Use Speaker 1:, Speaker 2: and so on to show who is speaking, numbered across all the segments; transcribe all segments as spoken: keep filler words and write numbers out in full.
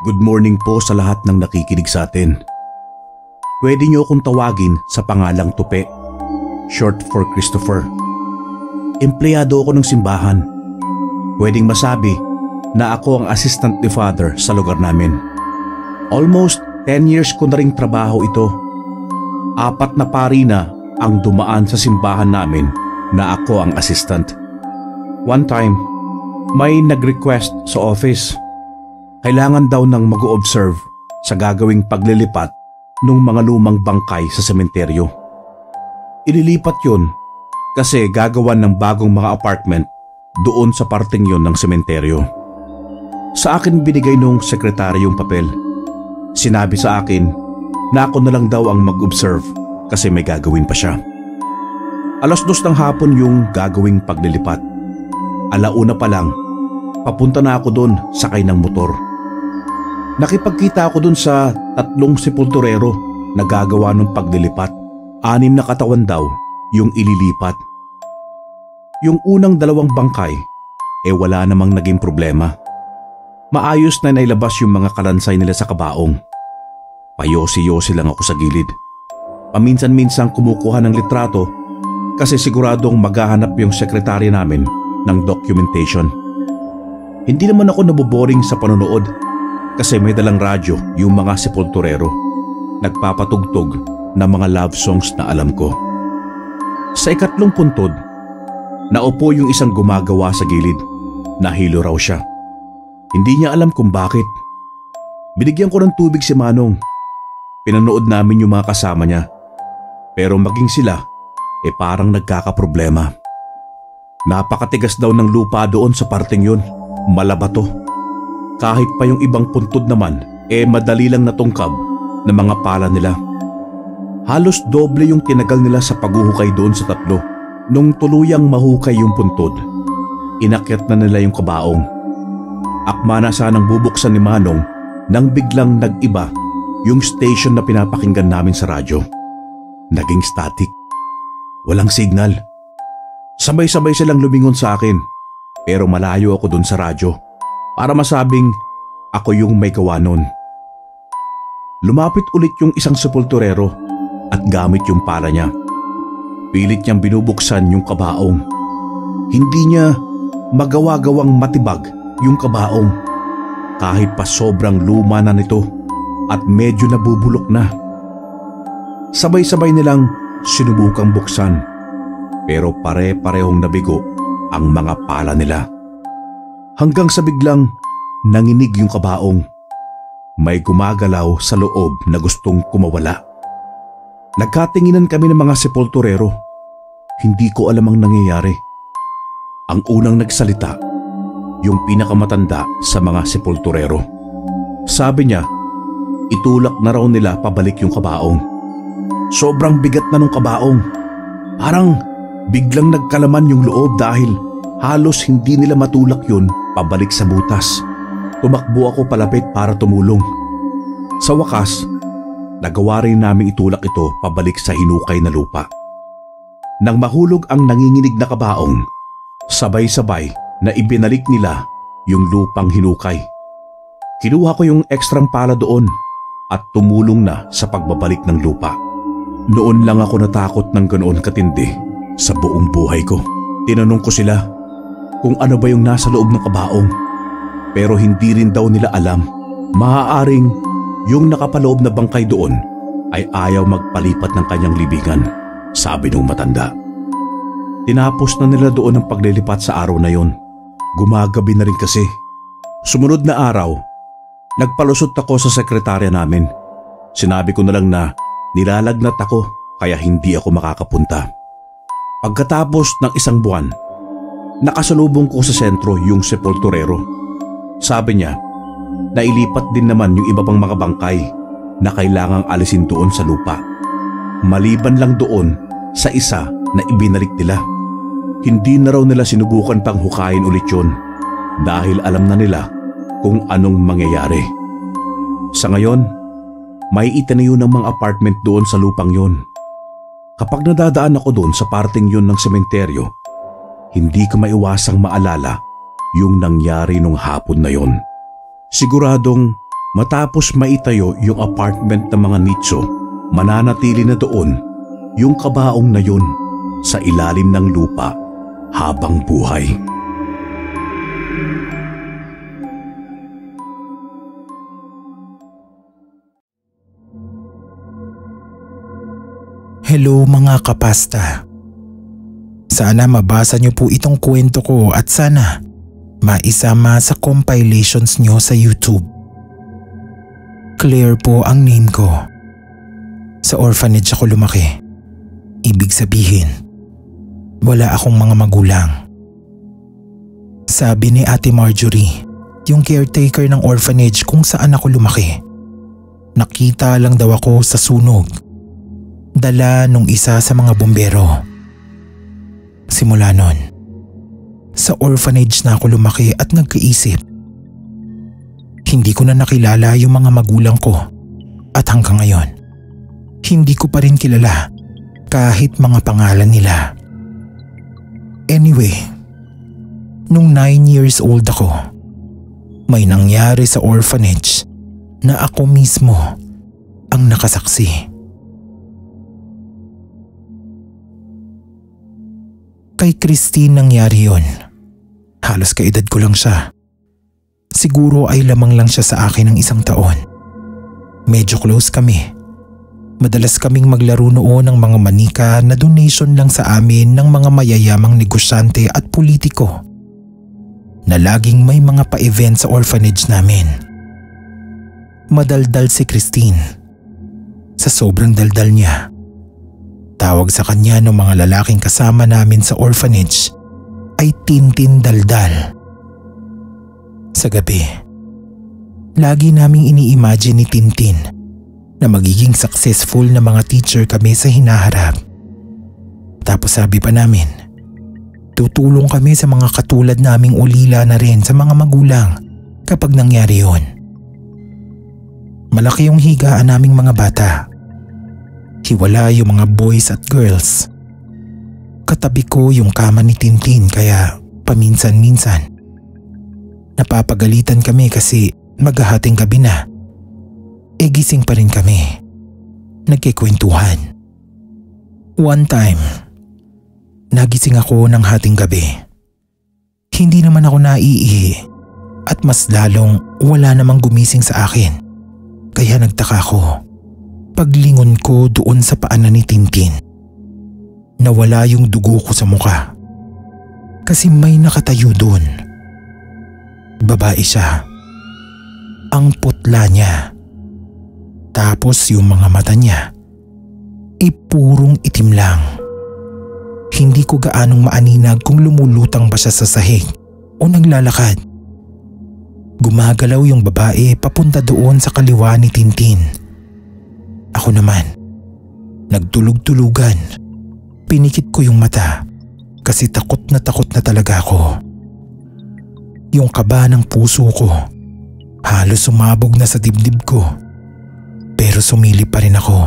Speaker 1: Good morning po sa lahat ng nakikinig sa atin. Pwede niyo akong tawagin sa pangalang Tupe, short for Christopher. Empleyado ako ng simbahan. Pwedeng masabi na ako ang assistant ni Father sa lugar namin. Almost ten years ko na ring trabaho ito. Apat na pari na ang dumaan sa simbahan namin na ako ang assistant. One time, may nag-request sa office. Kailangan daw ng mag-o-observe sa gagawing paglilipat ng mga lumang bangkay sa sementeryo. Ililipat yun kasi gagawan ng bagong mga apartment doon sa parting yun ng sementeryo. Sa akin binigay nung sekretary yung papel. Sinabi sa akin na ako na lang daw ang mag-observe kasi may gagawin pa siya. Alas dos ng hapon yung gagawing paglilipat. Alauna pa lang, papunta na ako doon sakay ng motor. Nakipagkita ako dun sa tatlong sepulturero na gagawa ng paglilipat. Anim na katawan daw yung ililipat. Yung unang dalawang bangkay, eh wala namang naging problema. Maayos na nailabas yung mga kalansay nila sa kabaong. Payosi-yosi lang ako sa gilid. Paminsan-minsan kumukuha ng litrato kasi siguradong maghahanap yung sekretary namin ng documentation. Hindi naman ako naboboring sa panonood kasi may dalang radyo yung mga sepulturero. Nagpapatugtog ng mga love songs na alam ko. Sa ikatlong puntod, naupo yung isang gumagawa sa gilid. Nahilo raw siya. Hindi niya alam kung bakit. Binigyan ko ng tubig si Manong. Pinanood namin yung mga kasama niya. Pero maging sila, eh parang nagkakaproblema. Napakatigas daw ng lupa doon sa parting yun. Malabato. Kahit pa yung ibang puntod naman, eh madali lang natungkab ng mga pala nila. Halos doble yung tinagal nila sa paghuhukay doon sa tatlo. Nung tuluyang mahukay yung puntod, inakyat na nila yung kabaong. Akma na sanang bubuksan ni Manong nang biglang nag-iba yung station na pinapakinggan namin sa radyo. Naging static. Walang signal. Sabay-sabay silang lumingon sa akin, pero malayo ako doon sa radyo para masabing ako yung may gawa nun. Lumapit ulit yung isang sepulturero at gamit yung pala niya. Pilit niyang binubuksan yung kabaong. Hindi niya magawa-gawang matibag yung kabaong kahit pa sobrang luma na nito at medyo nabubulok na. Sabay-sabay nilang sinubukang buksan pero pare-parehong nabigo ang mga pala nila. Hanggang sa biglang nanginig yung kabaong. May gumagalaw sa loob na gustong kumawala. Nagkatinginan kami ng mga sepulturero. Hindi ko alam ang nangyayari. Ang unang nagsalita, yung pinakamatanda sa mga sepulturero. Sabi niya, itulak na raw nila pabalik yung kabaong. Sobrang bigat na nung kabaong. Parang biglang nagkalaman yung loob dahil halos hindi nila matulak yun pabalik sa butas. Tumakbo ako palapit para tumulong. Sa wakas, nagawa rin namin itulak ito pabalik sa hinukay na lupa. Nang mahulog ang nanginginig na kabaong, sabay-sabay na ibinalik nila yung lupang hinukay. Kinuha ko yung ekstrang pala doon at tumulong na sa pagbabalik ng lupa. Noon lang ako natakot ng ganoon katindi sa buong buhay ko. Tinanong ko sila kung ano ba yung nasa loob ng kabaong. Pero hindi rin daw nila alam. Maaaring yung nakapaloob na bangkay doon ay ayaw magpalipat ng kanyang libingan, sabi nung matanda. Tinapos na nila doon ang paglilipat sa araw na yon. Gumagabi na rin kasi. Sumunod na araw, nagpalusot ako sa sekretarya namin. Sinabi ko na lang na nilalagnat ako kaya hindi ako makakapunta. Pagkatapos ng isang buwan, nakasalubong ko sa sentro yung sepulturero. Sabi niya, nailipat din naman yung iba pang mga bangkay na kailangang alisin doon sa lupa. Maliban lang doon sa isa na ibinalik nila. Hindi na raw nila sinubukan pang hukayin ulit yun dahil alam na nila kung anong mangyayari. Sa ngayon, may itinayo ng mga apartment doon sa lupang yun. Kapag nadadaan ako doon sa parting yun ng sementeryo, hindi ko maiwasang maalala yung nangyari nung hapon na yon. Siguradong Matapos maitayo yung apartment ng mga nicho, mananatili na doon yung kabaong na yun sa ilalim ng lupa habang buhay.
Speaker 2: Hello mga kapasta. Sana mabasa niyo po itong kwento ko at sana maisama sa compilations niyo sa YouTube. Claire po ang name ko. Sa orphanage ako lumaki. Ibig sabihin, wala akong mga magulang. Sabi ni Ate Marjorie, yung caretaker ng orphanage kung saan ako lumaki, nakita lang daw ako sa sunog, dala nung isa sa mga bumbero. Simula nun, sa orphanage na ako lumaki at nagkaisip. Hindi ko na nakilala yung mga magulang ko at hanggang ngayon, hindi ko pa rin kilala kahit mga pangalan nila. Anyway, nung nine years old ako, may nangyari sa orphanage na ako mismo ang nakasaksi. Kay Christine nangyari yun. Halos kaedad ko lang siya. Siguro ay lamang lang siya sa akin ng isang taon. Medyo close kami. Madalas kaming maglaro noon ng mga manika na donation lang sa amin ng mga mayayamang negosyante at politiko na laging may mga pa-event sa orphanage namin. Madaldal si Christine. Sa sobrang daldal niya, tawag sa kanya ng mga lalaking kasama namin sa orphanage ay Tintin Daldal. Sa gabi, lagi naming ini-imagine ni Tintin na magiging successful na mga teacher kami sa hinaharap. Tapos sabi pa namin, tutulong kami sa mga katulad naming ulila na rin sa mga magulang kapag nangyari yun. Malaki yung higaan naming mga bata. Hiwala yung mga boys at girls. Katabi ko yung kama ni Tintin kaya paminsan-minsan napapagalitan kami kasi maghahating gabi na. E gising pa rin kami. Nagkikwentuhan. One time, nagising ako ng hating gabi. Hindi naman ako naiihi at mas lalong wala namang gumising sa akin. Kaya nagtaka ko. Paglingon ko doon sa paanan ni Tintin, nawala yung dugo ko sa muka. Kasi may nakatayo doon. Babae siya. Ang putla niya. Tapos yung mga mata niya ay purong itim lang. Hindi ko gaanong maaninag kung lumulutang ba siya sa sahig o naglalakad. Gumagalaw yung babae papunta doon sa kaliwa ni Tintin. Ako naman, nagtulog-tulugan. Pinikit ko yung mata kasi takot na takot na talaga ako. Yung kaba ng puso ko, halos sumabog na sa dibdib ko. Pero sumili pa rin ako.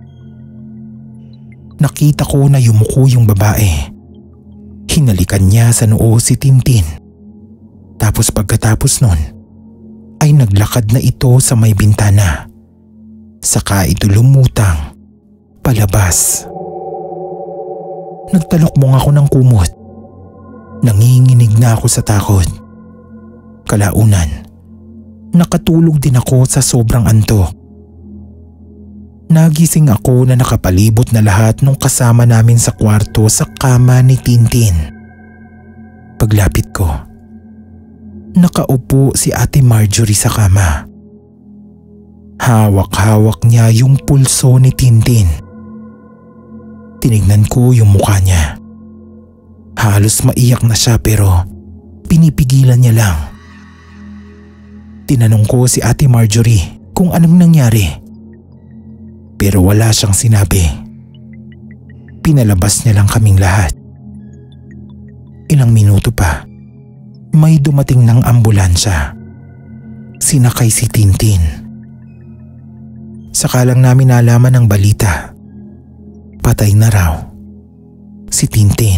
Speaker 2: Nakita ko na yumuko yung babae. Hinalikan niya sa noo si Tintin. Tapos pagkatapos nun, ay naglakad na ito sa may bintana. Saka ito lumutang palabas. Nagtalokbong ako ng kumot. Nanginginig na ako sa takot. Kalaunan, nakatulog din ako sa sobrang antok. Nagising ako na nakapalibot na lahat nung kasama namin sa kwarto sa kama ni Tintin. Paglapit ko, nakaupo si Ate Marjorie sa kama. Hawak-hawak niya yung pulso ni Tintin. Tinignan ko yung mukha niya. Halos maiyak na siya pero pinipigilan niya lang. Tinanong ko si Ate Marjorie kung anong nangyari. Pero wala siyang sinabi. Pinalabas niya lang kaming lahat. Ilang minuto pa, may dumating ng ambulansya. Sinakay si Tintin. Saka lang namin nalaman ang balita. Patay na raw si Tintin.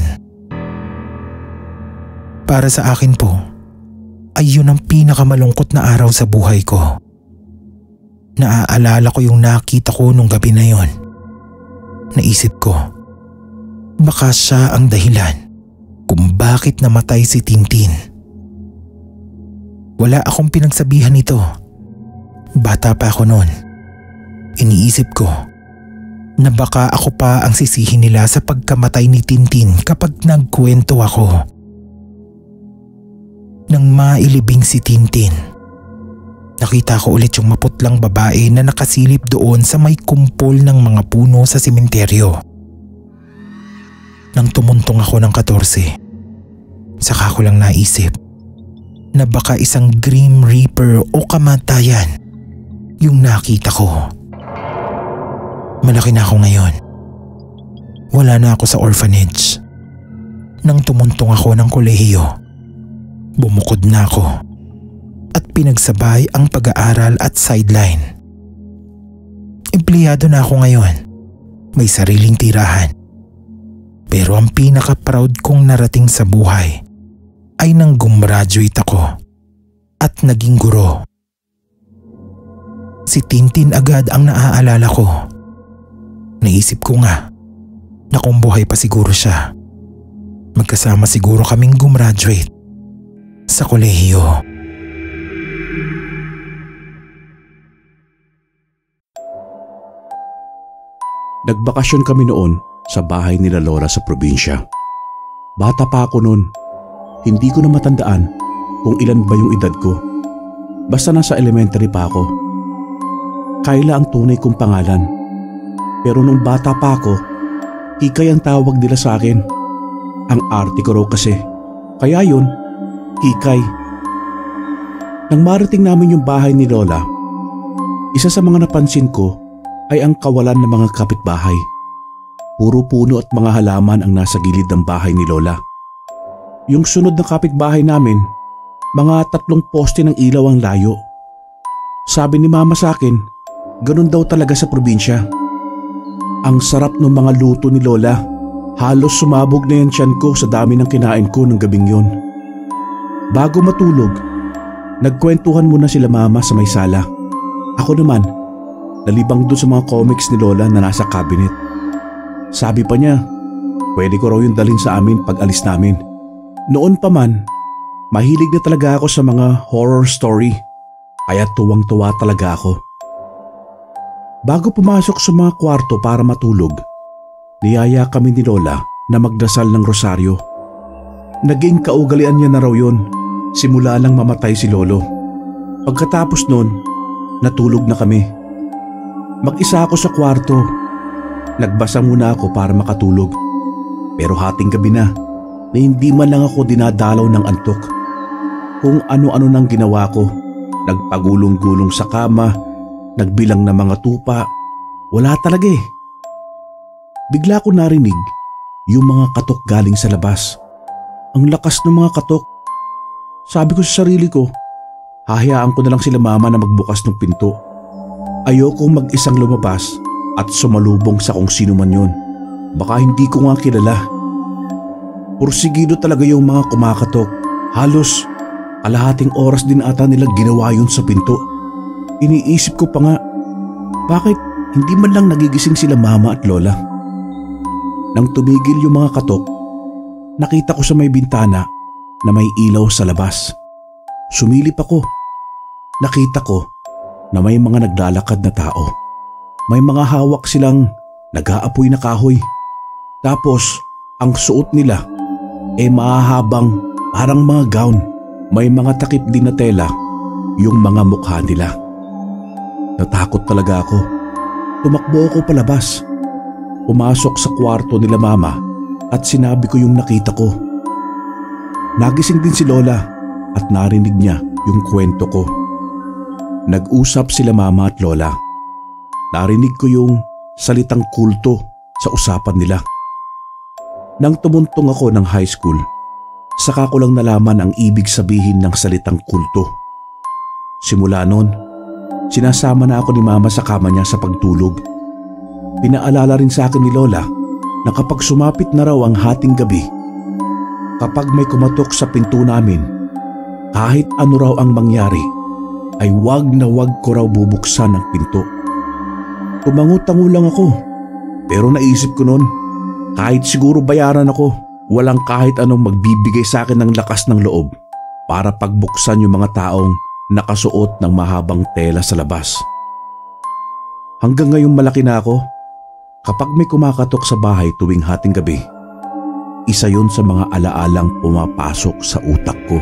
Speaker 2: Para sa akin po, ay yun ang pinakamalungkot na araw sa buhay ko. Naaalala ko yung nakita ko nung gabi na yon. Naisip ko, baka siya ang dahilan kung bakit namatay si Tintin. Wala akong pinagsabihan nito. Bata pa ako noon. Iniisip ko na baka ako pa ang sisihin nila sa pagkamatay ni Tintin kapag nagkwento ako. Nang mailibing si Tintin, nakita ko ulit yung maputlang babae na nakasilip doon sa may kumpol ng mga puno sa sementeryo. Nang tumuntong ako ng katorse, saka ko lang naisip na baka isang Grim Reaper o kamatayan yung nakita ko. Malaki na ako ngayon. Wala na ako sa orphanage. Nang tumuntong ako ng kolehiyo, bumukod na ako at pinagsabay ang pag-aaral at sideline. Empleyado na ako ngayon. May sariling tirahan. Pero ang pinaka-proud kong narating sa buhay ay nang gumraduate ako at naging guro. Si Tintin agad ang naaalala ko. Naisip ko nga na kung buhay pa siguro siya, magkasama siguro kaming gumraduate sa kolehiyo.
Speaker 1: Nagbakasyon kami noon sa bahay nila Lola sa probinsya. Bata pa ako noon. Hindi ko na matandaan kung ilan ba yung edad ko. Basta nasa elementary pa ako. Kayla ang tunay kong pangalan. Pero nung bata pa ako, Kikay ang tawag nila sa akin. Ang arte ko raw kasi. Kaya yun, Kikay. Nang marating namin yung bahay ni Lola, isa sa mga napansin ko ay ang kawalan ng mga kapitbahay. Puro puno at mga halaman ang nasa gilid ng bahay ni Lola. Yung sunod na kapitbahay namin, mga tatlong poste ng ilaw ang layo. Sabi ni Mama sa akin, ganun daw talaga sa probinsya. Ang sarap ng mga luto ni Lola. Halos sumabog na yan tiyan ko sa dami ng kinain ko ng gabing yun. Bago matulog, nagkwentuhan muna sila Mama sa may sala. Ako naman, nalibang doon sa mga comics ni Lola na nasa cabinet. Sabi pa niya, pwede ko raw yung dalhin sa amin pag alis namin. Noon pa man, mahilig na talaga ako sa mga horror story, kaya tuwang-tuwa talaga ako. Bago pumasok sa mga kwarto para matulog, niyaya kami ni Lola na magdasal ng rosaryo. Naging kaugalian niya na raw yun, simula lang mamatay si Lolo. Pagkatapos nun, natulog na kami. Mag-isa ako sa kwarto. Nagbasa muna ako para makatulog. Pero hating gabi na, na hindi man lang ako dinadalaw ng antok. Kung ano-ano nang ginawa ko, nagpagulong-gulong sa kama, nagbilang ng mga tupa, wala talaga eh. Bigla ko narinig yung mga katok galing sa labas. Ang lakas ng mga katok. Sabi ko sa sarili ko, hahayaan ko na lang sila Mama na magbukas ng pinto. Ayokong mag-isang lumabas at sumalubong sa kung sino man yun. Baka hindi ko nga kilala. Pursigido talaga yung mga kumakatok. Halos kalahating oras din ata nila ginawa yun sa pinto. Iniisip ko pa nga, bakit hindi man lang nagigising sila Mama at Lola? Nang tumigil yung mga katok, nakita ko sa may bintana na may ilaw sa labas. Sumilip ako. Nakita ko na may mga naglalakad na tao. May mga hawak silang nag-aapoy na kahoy. Tapos ang suot nila ay mahahabang parang mga gown. May mga takip din na tela yung mga mukha nila. Natakot talaga ako. Tumakbo ako palabas. Pumasok sa kwarto nila Mama at sinabi ko yung nakita ko. Nagising din si Lola at narinig niya yung kwento ko. Nag-usap sila Mama at Lola. Narinig ko yung salitang kulto sa usapan nila. Nang tumuntong ako ng high school, saka ko lang nalaman ang ibig sabihin ng salitang kulto. Simula noon, sinasama na ako ni Mama sa kama niya sa pagtulog. Pinaalala rin sa akin ni Lola na kapag sumapit na raw ang hating gabi, kapag may kumatok sa pinto namin, kahit ano raw ang mangyari, ay wag na wag ko raw bubuksan ang pinto. Tumango-tango lang ako, pero naisip ko noon, kahit siguro bayaran ako, walang kahit anong magbibigay sa akin ng lakas ng loob para pagbuksan yung mga taong nakasuot ng mahabang tela sa labas. Hanggang ngayong malaki na ako, kapag may kumakatok sa bahay tuwing hating gabi, isa yun sa mga alaalang pumapasok sa utak ko.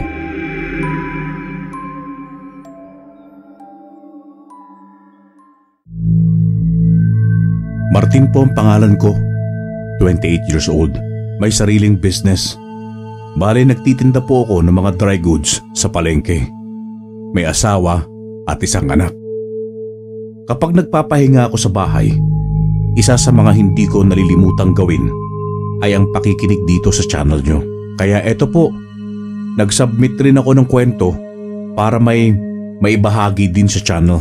Speaker 1: Martin po ang pangalan ko, twenty-eight years old, may sariling business. Bale nagtitinda po ako ng mga dry goods sa palengke. May asawa at isang anak. Kapag nagpapahinga ako sa bahay, isa sa mga hindi ko nalilimutang gawin ay ang pakikinig dito sa channel nyo. Kaya eto po, nag-submit rin ako ng kwento para may maibahagi din sa channel.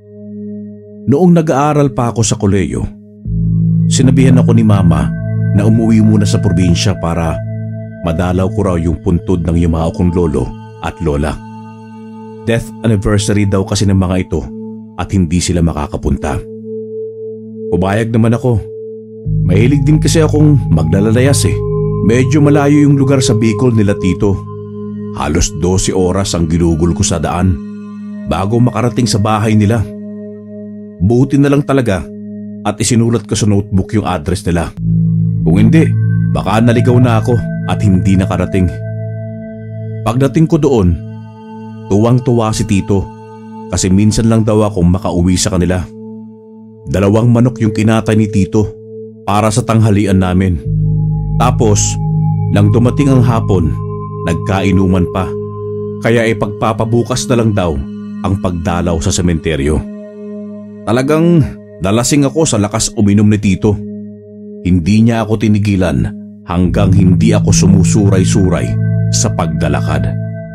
Speaker 1: Noong nag-aaral pa ako sa kolehiyo, sinabihan ako ni Mama na umuwi muna sa probinsya para madalaw ko raw yung puntod ng yumao kong lolo at lola. Death anniversary daw kasi ng mga ito at hindi sila makakapunta. Pumayag naman ako. Mahilig din kasi akong maglalayas eh. Medyo malayo yung lugar sa Bicol nila tito. Halos twelve oras ang ginugol ko sa daan bago makarating sa bahay nila. Buti na lang talaga at isinulat ko sa notebook yung address nila. Kung hindi, baka naligaw na ako at hindi nakarating. Pagdating ko doon, tuwang-tuwa si tito kasi minsan lang daw akong makauwi sa kanila. Dalawang manok yung kinatay ni tito para sa tanghalian namin. Tapos, nang dumating ang hapon, nagkainuman pa. Kaya ipagpapabukas na lang daw ang pagdalaw sa sementeryo. Talagang dalasing ako sa lakas uminom ni tito. Hindi niya ako tinigilan hanggang hindi ako sumusuray-suray sa pagdalakad.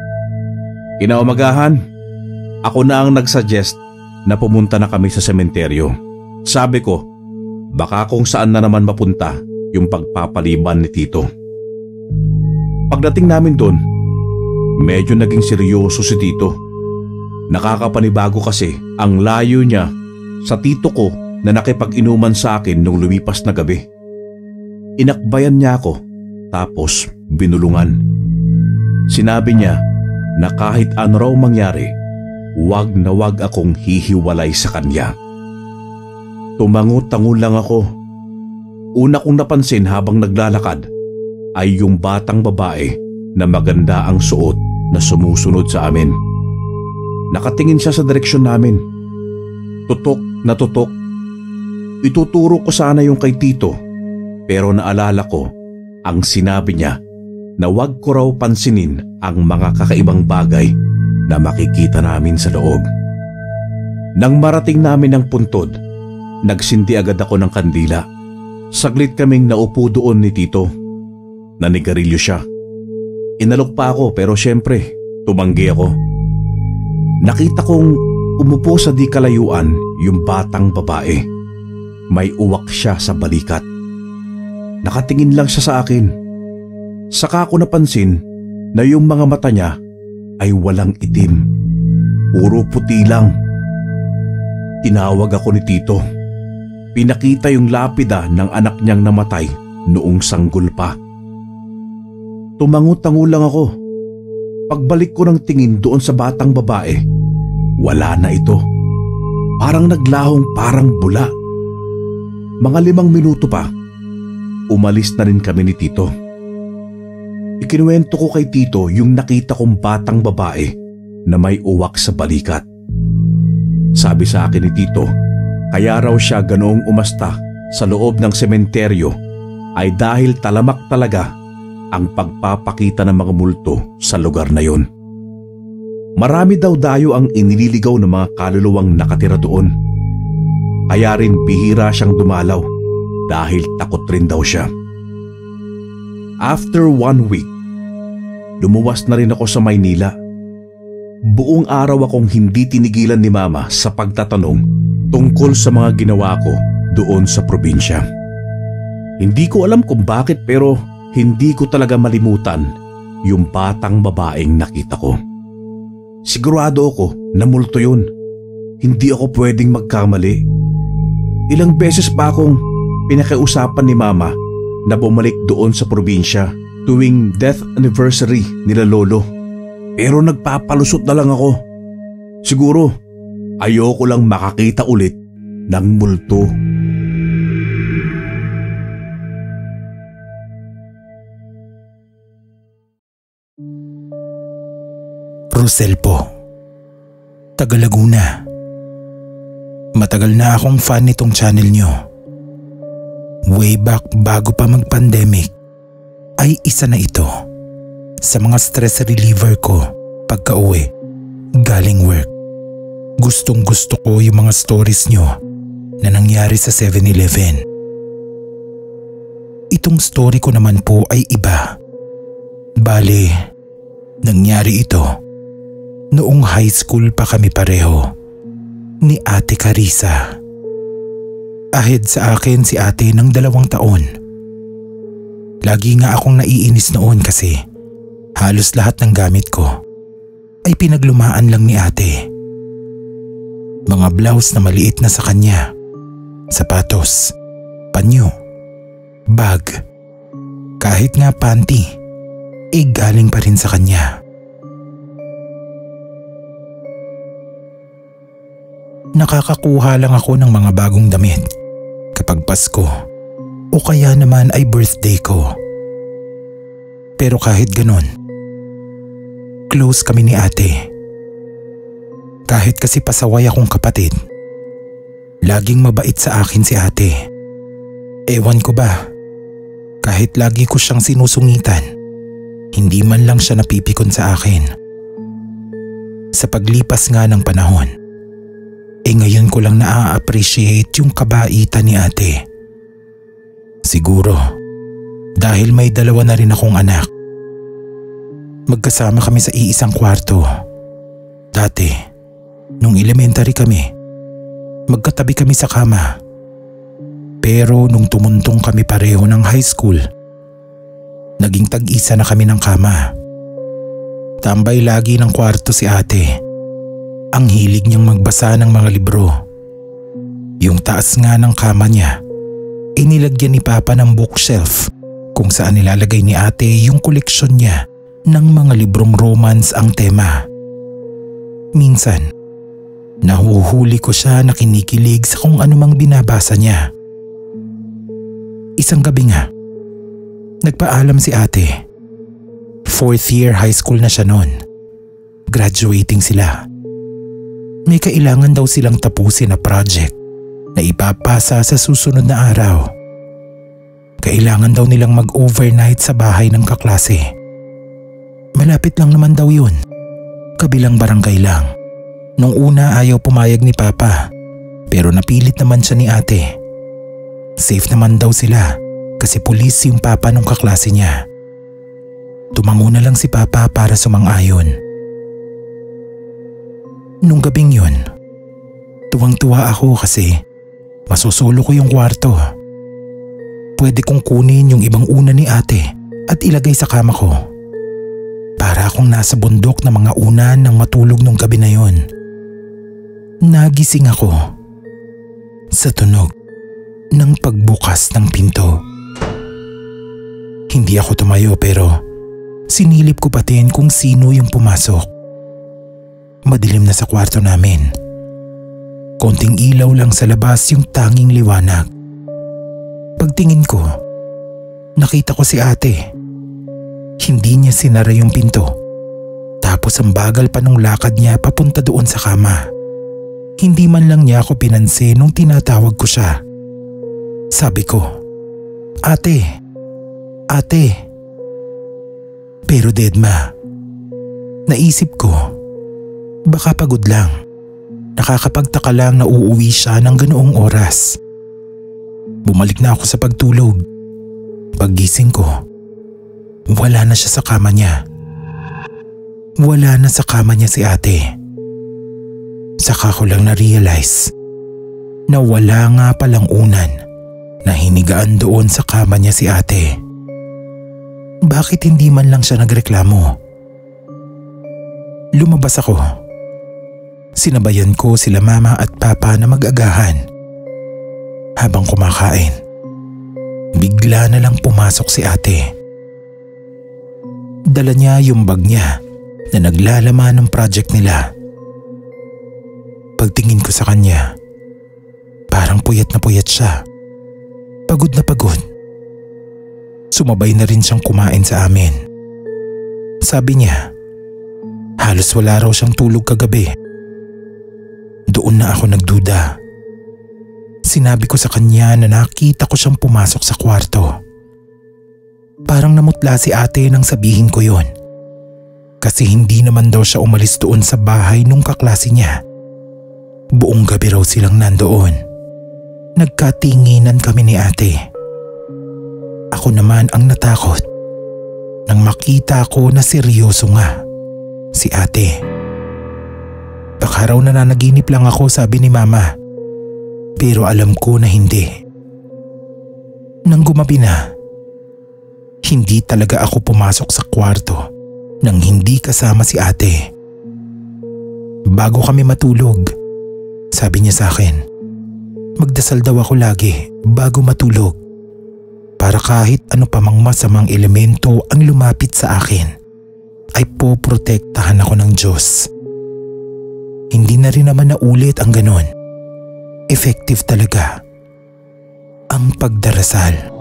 Speaker 1: Kinaumagahan, ako na ang nagsuggest na pumunta na kami sa sementeryo. Sabi ko, baka kung saan na naman mapunta yung pagpapaliban ni tito. Pagdating namin doon, medyo naging seryoso si tito. Nakakapanibago kasi ang layo niya sa tito ko na nakipag-inuman sa akin nung lumipas na gabi. Inakbayan niya ako tapos binulungan. Sinabi niya na kahit ano raw mangyari, wag na wag akong hihiwalay sa kanya. Tumango-tango lang ako. Una kong napansin habang naglalakad ay yung batang babae na maganda ang suot na sumusunod sa amin. Nakatingin siya sa direksyon namin. Tutok na tutok. Ituturo ko sana yung kay tito pero naalala ko ang sinabi niya na wag ko raw pansinin ang mga kakaibang bagay na makikita namin sa loob. Nang marating namin ang puntod, nagsindi agad ako ng kandila. Saglit kaming naupo doon ni tito. Nanigarilyo siya. Inalok pa ako pero syempre tumanggi ako. Nakita kong umupo sa di kalayuan yung batang babae. May uwak siya sa balikat. Nakatingin lang siya sa akin. Saka ko napansin na yung mga mata niya ay walang itim. Puro puti lang. Tinawag ako ni tito. Pinakita yung lapida ng anak niyang namatay noong sanggol pa. Tumango-tango lang ako. Pagbalik ko ng tingin doon sa batang babae, wala na ito. Parang naglahong parang bula. Mga limang minuto pa, umalis na rin kami ni tito. Ikinuwento ko kay tito yung nakita kong batang babae na may uwak sa balikat. Sabi sa akin ni tito, kaya raw siya ganoong umasta sa loob ng sementeryo ay dahil talamak talaga ang pagpapakita ng mga multo sa lugar na yon. Marami daw dayo ang inililigaw ng mga kaluluwang nakatira doon. Kaya rin bihira siyang dumalaw dahil takot rin daw siya. After one week, lumuwas na rin ako sa Maynila. Buong araw akong hindi tinigilan ni Mama sa pagtatanong tungkol sa mga ginawa ko doon sa probinsya. Hindi ko alam kung bakit pero hindi ko talaga malimutan yung batang babaeng nakita ko. Sigurado ako na multo yun. Hindi ako pwedeng magkamali. Ilang beses pa akong pinakiusapan ni Mama na bumalik doon sa probinsya tuwing death anniversary nila Lolo. Pero nagpapalusot na lang ako. Siguro ayoko lang makakita ulit ng multo.
Speaker 2: Rosel po, taga Laguna. Matagal na akong fan nitong channel nyo. Way back bago pa mag-pandemic ay isa na ito sa mga stress reliever ko pagka uwi galing work. Gustong gusto ko yung mga stories nyo na nangyari sa seven eleven. Itong story ko naman po ay iba. Bale, nangyari ito noong high school pa kami pareho ni Ate Carissa. Ahead sa akin si ate ng dalawang taon. Lagi nga akong naiinis noon kasi halos lahat ng gamit ko ay pinaglumaan lang ni ate. Mga blouse na maliit na sa kanya, sapatos, panyo, bag, kahit nga panty, eh galing pa rin sa kanya. Nakakakuha lang ako ng mga bagong damit kapag Pasko o kaya naman ay birthday ko. Pero kahit ganon, close kami ni ate. Kahit kasi pasaway akong kapatid, laging mabait sa akin si ate. Ewan ko ba, kahit lagi ko siyang sinusungitan, hindi man lang siya napipikon sa akin. Sa paglipas nga ng panahon, eh ngayon ko lang na-appreciate yung kabaitan ni ate. Siguro, dahil may dalawa na rin akong anak. Magkasama kami sa iisang kwarto. Dati, nung elementary kami, magkatabi kami sa kama. Pero nung tumuntong kami pareho ng high school, naging tag-isa na kami ng kama. Tambay lagi ng kwarto si ate. Ang hilig niyang magbasa ng mga libro. Yung taas nga ng kama niya, inilagyan ni Papa ng bookshelf kung saan nilalagay ni ate yung koleksyon niya ng mga librong romance ang tema. Minsan, nahuhuli ko siya na kinikilig sa kung anumang binabasa niya. Isang gabi nga, nagpaalam si ate. Fourth year high school na siya noon. Graduating sila. May kailangan daw silang tapusin na project na ipapasa sa susunod na araw. Kailangan daw nilang mag-overnight sa bahay ng kaklase. Malapit lang naman daw yun. Kabilang barangay lang. Nung una ayaw pumayag ni Papa, pero napilit naman siya ni ate. Safe naman daw sila kasi pulis yung Papa ng kaklase niya. Tumango na lang si Papa para sumang-ayon. Nung gabing yun, tuwang-tuwa ako kasi masusulo ko yung kwarto. Pwede kong kunin yung ibang una ni ate at ilagay sa kama ko. Para akong nasa bundok na mga unan nang matulog nung gabi na yun. Nagising ako sa tunog ng pagbukas ng pinto. Hindi ako tumayo pero sinilip ko patin kung sino yung pumasok. Madilim na sa kwarto namin. Konting ilaw lang sa labas yung tanging liwanag. Pagtingin ko, nakita ko si ate. Hindi niya sinara yung pinto. Tapos ang bagal pa nung lakad niya papunta doon sa kama. Hindi man lang niya ako pinansin nung tinatawag ko siya. Sabi ko, "Ate, ate." Pero deadma. Naisip ko, baka pagod lang. Nakakapagtaka lang na uuwi siya ng ganoong oras. Bumalik na ako sa pagtulog. Paggising ko, wala na siya sa kama niya. Wala na sa kama niya si ate. Saka ko lang na-realize na wala nga palang unan na hinigaan doon sa kama niya si ate. Bakit hindi man lang siya nagreklamo? Lumabas ako. Sinabayan ko sila mama at papa na mag-agahan. Habang kumakain, bigla na lang pumasok si ate. Dala niya yung bag niya na naglalaman ng project nila. Pagtingin ko sa kanya, parang puyat na puyat siya. Pagod na pagod. Sumabay na rin siyang kumain sa amin. Sabi niya, halos wala raw siyang tulog kagabi. Doon na ako nagduda. Sinabi ko sa kanya na nakita ko siyang pumasok sa kwarto. Parang namutla si ate nang sabihin ko yon. Kasi hindi naman daw siya umalis doon sa bahay nung kaklase niya. Buong gabi raw silang nandoon. Nagkatinginan kami ni ate. Ako naman ang natakot nang makita ko na seryoso nga si ate. Baka raw nananaginip lang ako, sabi ni mama. Pero alam ko na hindi. Nang gumabi na, hindi talaga ako pumasok sa kwarto nang hindi kasama si ate. Bago kami matulog, sabi niya sa akin, magdasal daw ako lagi bago matulog para kahit ano pa mang masamang elemento ang lumapit sa akin ay poprotektahan ako ng Diyos. Hindi na rin naman naulit ang ganon. Effective talaga ang pagdarasal.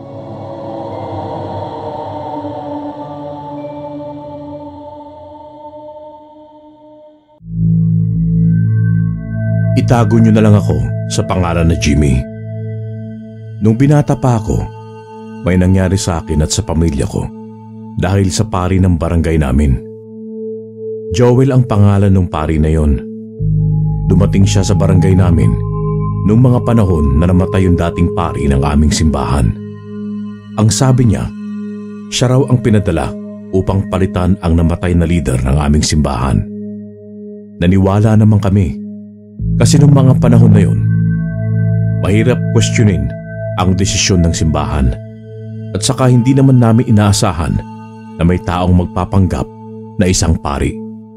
Speaker 1: Itago niyo na lang ako sa pangalan na Jimmy. Nung binata pa ako, may nangyari sa akin at sa pamilya ko dahil sa pari ng barangay namin. Joel ang pangalan ng pari na yon. Dumating siya sa barangay namin noong mga panahon na namatay yung dating pari ng aming simbahan. Ang sabi niya, siya raw ang pinadala upang palitan ang namatay na leader ng aming simbahan. Naniwala naman kami kasi noong mga panahon na yon, mahirap questionin ang desisyon ng simbahan at saka hindi naman namin inaasahan na may taong magpapanggap na isang pari.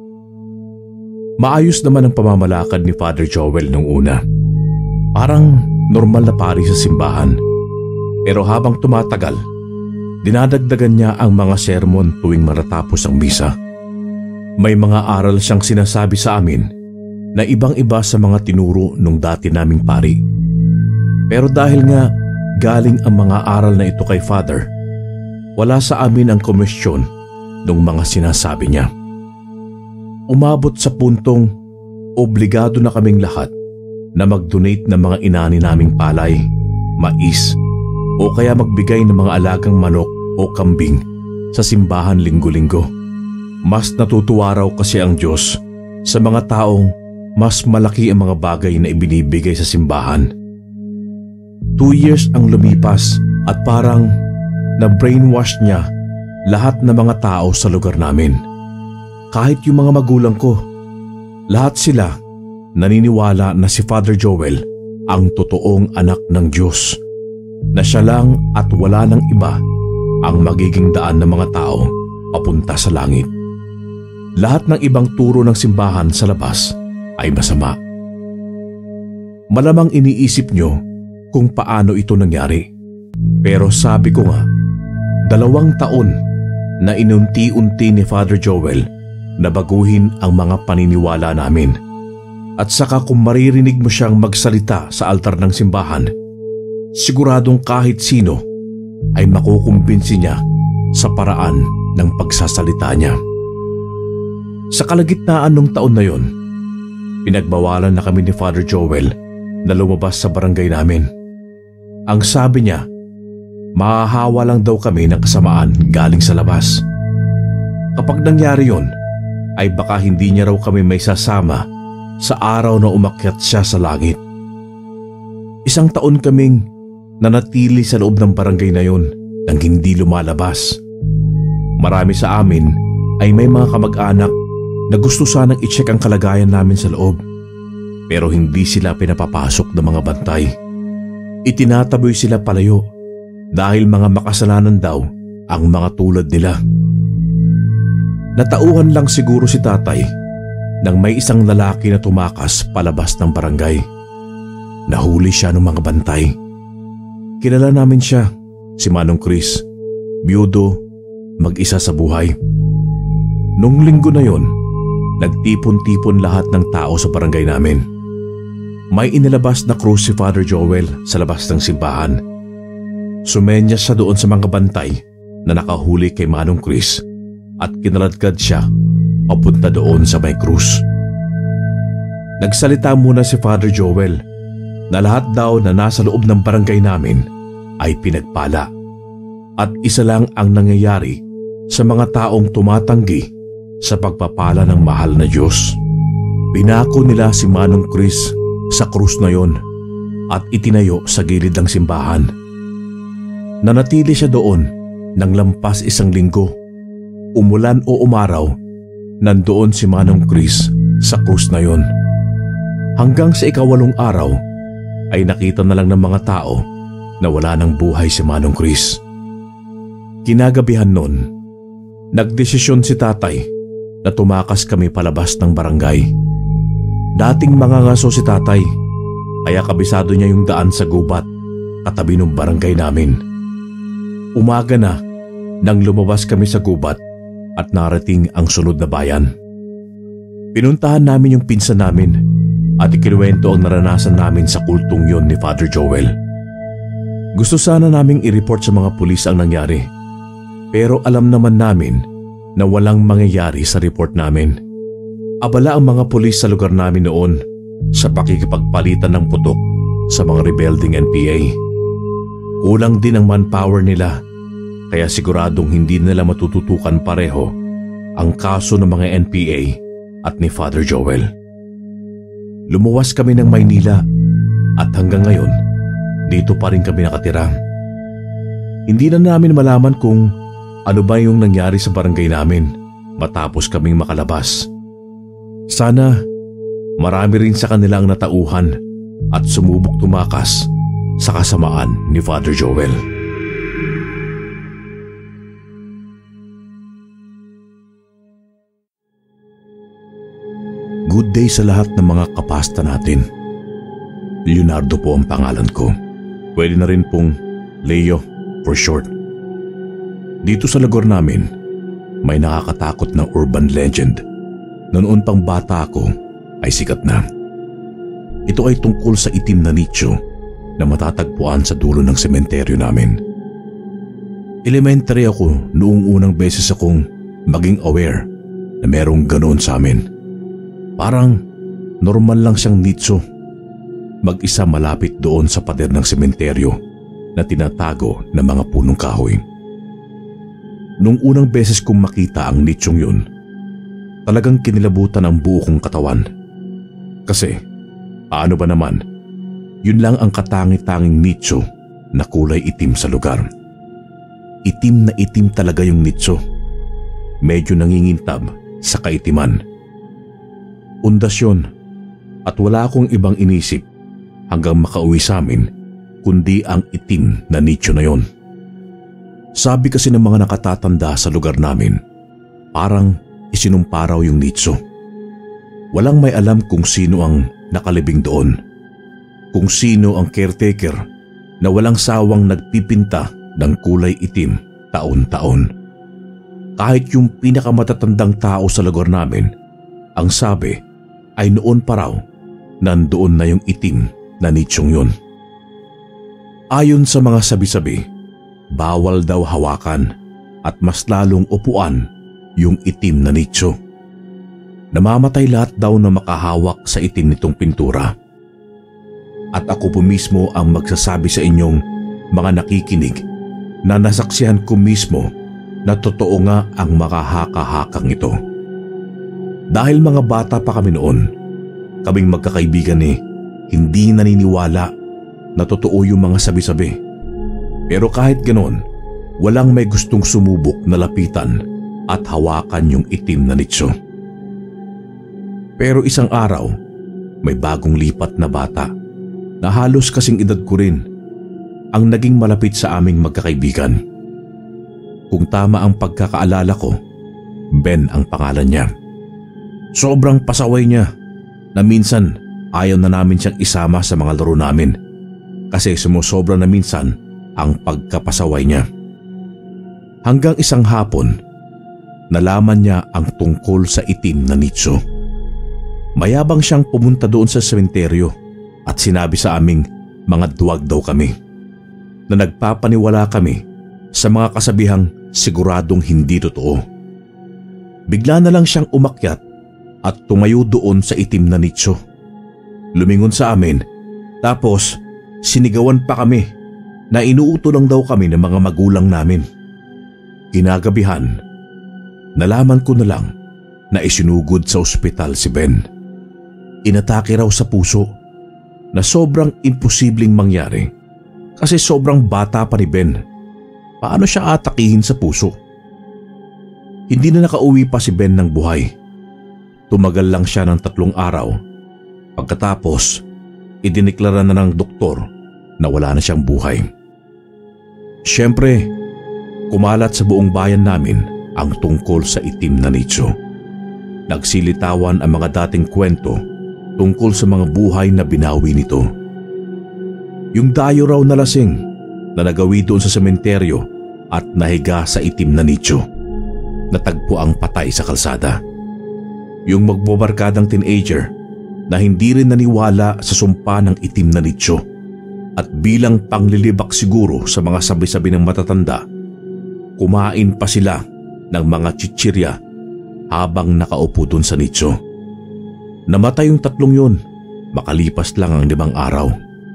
Speaker 1: Maayos naman ang pamamalakad ni Father Joel nung una. Parang normal na pari sa simbahan. Pero habang tumatagal, dinadagdagan niya ang mga sermon tuwing matatapos ang misa. May mga aral siyang sinasabi sa amin na ibang-iba sa mga tinuro nung dati naming pari. Pero dahil nga galing ang mga aral na ito kay Father, wala sa amin ang komisyon nung mga sinasabi niya. Umabot sa puntong obligado na kaming lahat na mag-donate ng mga inani naming palay, mais, o kaya magbigay ng mga alagang manok o kambing sa simbahan linggo-linggo. Mas natutuwa raw kasi ang Diyos sa mga taong mas malaki ang mga bagay na ibinibigay sa simbahan. Two years ang lumipas at parang na-brainwash niya lahat ng mga tao sa lugar namin. Kahit yung mga magulang ko, lahat sila naniniwala na si Father Joel ang totoong anak ng Diyos, na siya lang at wala nang iba ang magiging daan ng mga tao papunta sa langit. Lahat ng ibang turo ng simbahan sa labas ay masama. Malamang iniisip nyo kung paano ito nangyari. Pero sabi ko nga, dalawang taon na inunti-unti ni Father Joel na baguhin ang mga paniniwala namin. At saka kung maririnig mo siyang magsalita sa altar ng simbahan, siguradong kahit sino ay makukumbinsi niya sa paraan ng pagsasalita niya. Sa kalagitnaan ng taon na yon, pinagbawalan na kami ni Father Joel na lumabas sa barangay namin. Ang sabi niya, mahahawa lang daw kami ng kasamaan galing sa labas. Kapag nangyari yon, ay baka hindi niya raw kami may sasama sa araw na umakyat siya sa langit. Isang taon kaming nanatili sa loob ng barangay na yon nang hindi lumalabas. Marami sa amin ay may mga kamag-anak na gusto sanang i-check ang kalagayan namin sa loob, pero hindi sila pinapapasok ng mga bantay. Itinataboy sila palayo dahil mga makasalanan daw ang mga tulad nila. Natauhan lang siguro si tatay nang may isang lalaki na tumakas palabas ng barangay. Nahuli siya ng mga bantay. Kilala namin siya, si Manong Chris, biyudo, mag-isa sa buhay. Nung linggo na yon, nagtipon-tipon lahat ng tao sa barangay namin. May inilabas na krus si Father Joel sa labas ng simbahan. Sumenyas siya doon sa mga bantay na nakahuli kay Manong Chris at kinaladkad siya papunta doon sa may krus. Nagsalita muna si Father Joel na lahat daw na nasa loob ng barangay namin ay pinagpala at isa lang ang nangyayari sa mga taong tumatanggi sa pagpapala ng mahal na Diyos. Pinako nila si Manong Chris sa krus na yon at itinayo sa gilid ng simbahan. Nanatili siya doon nang lampas isang linggo. Umulan o umaraw, nandoon si Manong Chris sa krus na yon. Hanggang sa ikawalong araw ay nakita na lang ng mga tao na wala ng buhay si Manong Chris. Kinagabihan nun, nagdesisyon si tatay na tumakas kami palabas ng barangay. Dating mangangaso si tatay, kaya kabisado niya yung daan sa gubat katabi ng barangay namin. Umaga na nang lumabas kami sa gubat at narating ang sunod na bayan. Pinuntahan namin yung pinsan namin at ikinuwento ang naranasan namin sa kultong yon ni Father Joel. Gusto sana naming i-report sa mga pulis ang nangyari, pero alam naman namin na walang mangyayari sa report namin. Abala ang mga pulis sa lugar namin noon sa pakikipagpalitan ng putok sa mga rebelding N P A. Kulang din ang manpower nila, kaya siguradong hindi nila matututukan pareho ang kaso ng mga N P A at ni Father Joel. Lumuwas kami ng Maynila at hanggang ngayon, dito pa rin kami nakatira. Hindi na namin malaman kung ano ba yung nangyari sa barangay namin matapos kaming makalabas. Sana marami rin sa kanila ang natauhan at sumubok tumakas sa kasamaan ni Father Joel. Good day sa lahat ng mga kapasta natin. Leonardo po ang pangalan ko. Pwede na rin pong Leo for short. Dito sa lugar namin, may nakakatakot na urban legend na noon pang bata ako ay sikat na. Ito ay tungkol sa itim na nicho na matatagpuan sa dulo ng sementeryo namin. Elementary ako noong unang beses akong maging aware na merong ganoon sa amin. Parang normal lang siyang nicho. Mag-isa malapit doon sa pader ng sementeryo na tinatago ng mga punong kahoy. Nung unang beses kong makita ang nichong yun, talagang kinilabutan ang buo kong katawan. Kasi, paano ba naman, yun lang ang katangi-tanging nicho na kulay itim sa lugar. Itim na itim talaga yung nicho. Medyo nangingintab sa kaitiman. Undasyon at wala akong ibang inisip hanggang makauwi sa amin kundi ang itim na nicho na yon. Sabi kasi ng mga nakatatanda sa lugar namin, parang isinumpa raw yung nicho. Walang may alam kung sino ang nakalibing doon, kung sino ang caretaker na walang sawang nagpipinta ng kulay itim taon-taon. Kahit yung pinakamatatandang tao sa lugar namin, ang sabi ay noon pa raw nandoon na yung itim na nichong yun. Ayon sa mga sabi-sabi, bawal daw hawakan at mas lalong upuan yung itim na nicho. Namamatay lahat daw na makahawak sa itim nitong pintura. At ako po mismo ang magsasabi sa inyong mga nakikinig na nasaksihan ko mismo na totoo nga ang makahaka-hakang ito. Dahil mga bata pa kami noon, kaming magkakaibigan ni hindi naniniwala na totoo yung mga sabi-sabi. Pero kahit ganoon, walang may gustong sumubok na lapitan at hawakan yung itim na nicho. Pero isang araw, may bagong lipat na bata na halos kasing edad ko rin ang naging malapit sa aming magkakaibigan. Kung tama ang pagkakaalala ko, Ben ang pangalan niya. Sobrang pasaway niya na minsan ayaw na namin siyang isama sa mga laro namin kasi sumusobra na minsan ang pagkapasaway niya. Hanggang isang hapon, nalaman niya ang tungkol sa itim na nicho. Mayabang siyang pumunta doon sa sementeryo at sinabi sa aming mga duwag daw kami na nagpapaniwala kami sa mga kasabihang siguradong hindi totoo. Bigla na lang siyang umakyat at tumayo doon sa itim na nicho. Lumingon sa amin tapos sinigawan pa kami na inuuto lang daw kami ng mga magulang namin. Kinagabihan, nalaman ko na lang na isinugod sa ospital si Ben. Inatake raw sa puso na sobrang imposibleng mangyari kasi sobrang bata pa ni Ben. Paano siya atakihin sa puso? Hindi na nakauwi pa si Ben ng buhay. Tumagal lang siya ng tatlong araw. Pagkatapos, idineklara na ng doktor na wala na siyang buhay. Siyempre, kumalat sa buong bayan namin ang tungkol sa itim na nicho. Nagsilitawan ang mga dating kwento tungkol sa mga buhay na binawi nito. Yung dayo raw na lasing na nagawi doon sa sementeryo at nahiga sa itim na nicho. Natagpo ang patay sa kalsada. Yung magbobarkadang teenager na hindi rin naniwala sa sumpa ng itim na nicho at bilang panglilibak siguro sa mga sabi-sabi ng matatanda, kumain pa sila ng mga chichirya habang nakaupo dun sa nicho. Namatay yung tatlong yun, makalipas lang ang limang araw.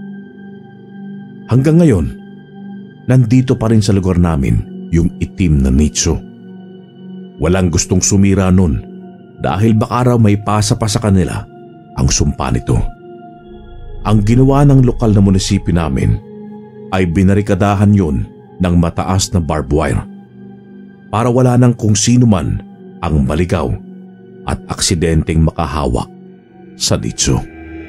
Speaker 1: Hanggang ngayon, nandito pa rin sa lugar namin yung itim na nicho. Walang gustong sumira nun dahil baka raw may pasa pa sa kanila ang sumpa nito. Ang ginawa ng lokal na munisipyo namin ay binarikadahan yun ng mataas na barbed wire para wala nang kung sino man ang maligaw at aksidenteng makahawak sa nicho.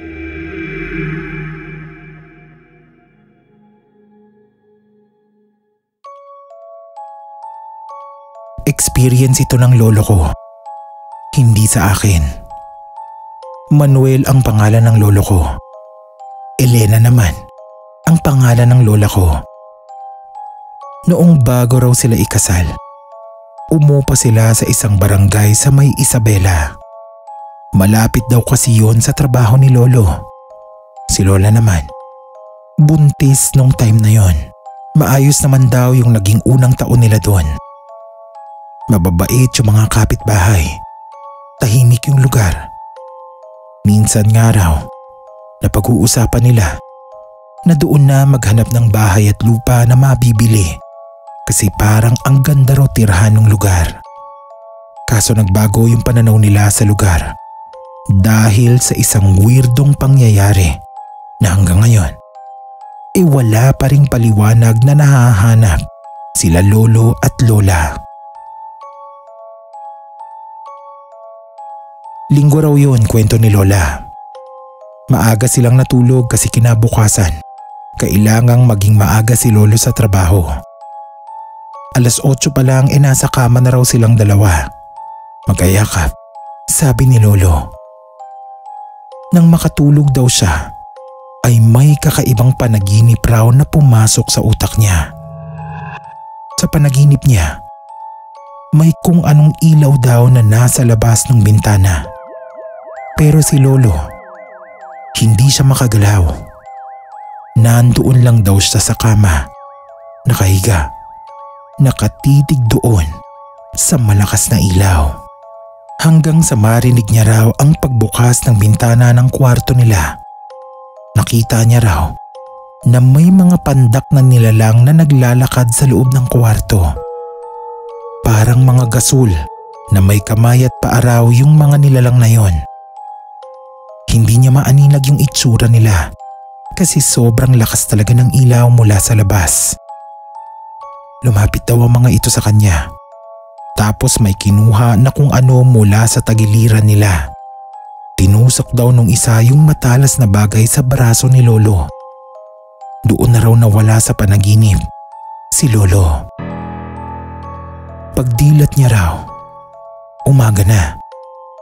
Speaker 2: Experience ito ng lolo ko, hindi sa akin. Manuel ang pangalan ng lolo ko. Elena naman ang pangalan ng lola ko. Noong bago raw sila ikasal, umupa sila sa isang barangay sa may Isabela. Malapit daw kasi yun sa trabaho ni lolo. Si lola naman, buntis nung time na yon. Maayos naman daw yung naging unang taon nila doon. Mababait yung mga kapitbahay. Tahimik yung lugar. Minsan nga raw, napag-uusapan nila na doon na maghanap ng bahay at lupa na mabibili kasi parang ang ganda raw tirahan ng lugar. Kaso nagbago yung pananaw nila sa lugar dahil sa isang weirdong pangyayari na hanggang ngayon, e wala pa ring paliwanag na nahahanap sila lolo at lola. Linggo raw yun, kwento ni lola. Maaga silang natulog kasi kinabukasan kailangang maging maaga si lolo sa trabaho. Alas otso pa lang e nasa kama na raw silang dalawa. Magayakap, sabi ni lolo. Nang makatulog daw siya, ay may kakaibang panaginip raw na pumasok sa utak niya. Sa panaginip niya, may kung anong ilaw daw na nasa labas ng bintana. Pero si lolo, hindi siya makagalaw. Nandoon lang daw siya sa kama, nakahiga, nakatitig doon sa malakas na ilaw. Hanggang sa marinig niya raw ang pagbukas ng bintana ng kwarto nila. Nakita niya raw na may mga pandak na nilalang na naglalakad sa loob ng kwarto. Parang mga gasul na may kamay at paaraw yung mga nilalang na yon. Hindi niya maaninag yung itsura nila kasi sobrang lakas talaga ng ilaw mula sa labas. Lumapit daw ang mga ito sa kanya. Tapos may kinuha na kung ano mula sa tagiliran nila. Tinusok daw nung isa yung matalas na bagay sa braso ni lolo. Doon na raw nawala sa panaginip si lolo. Pagdilat niya raw, umaga na.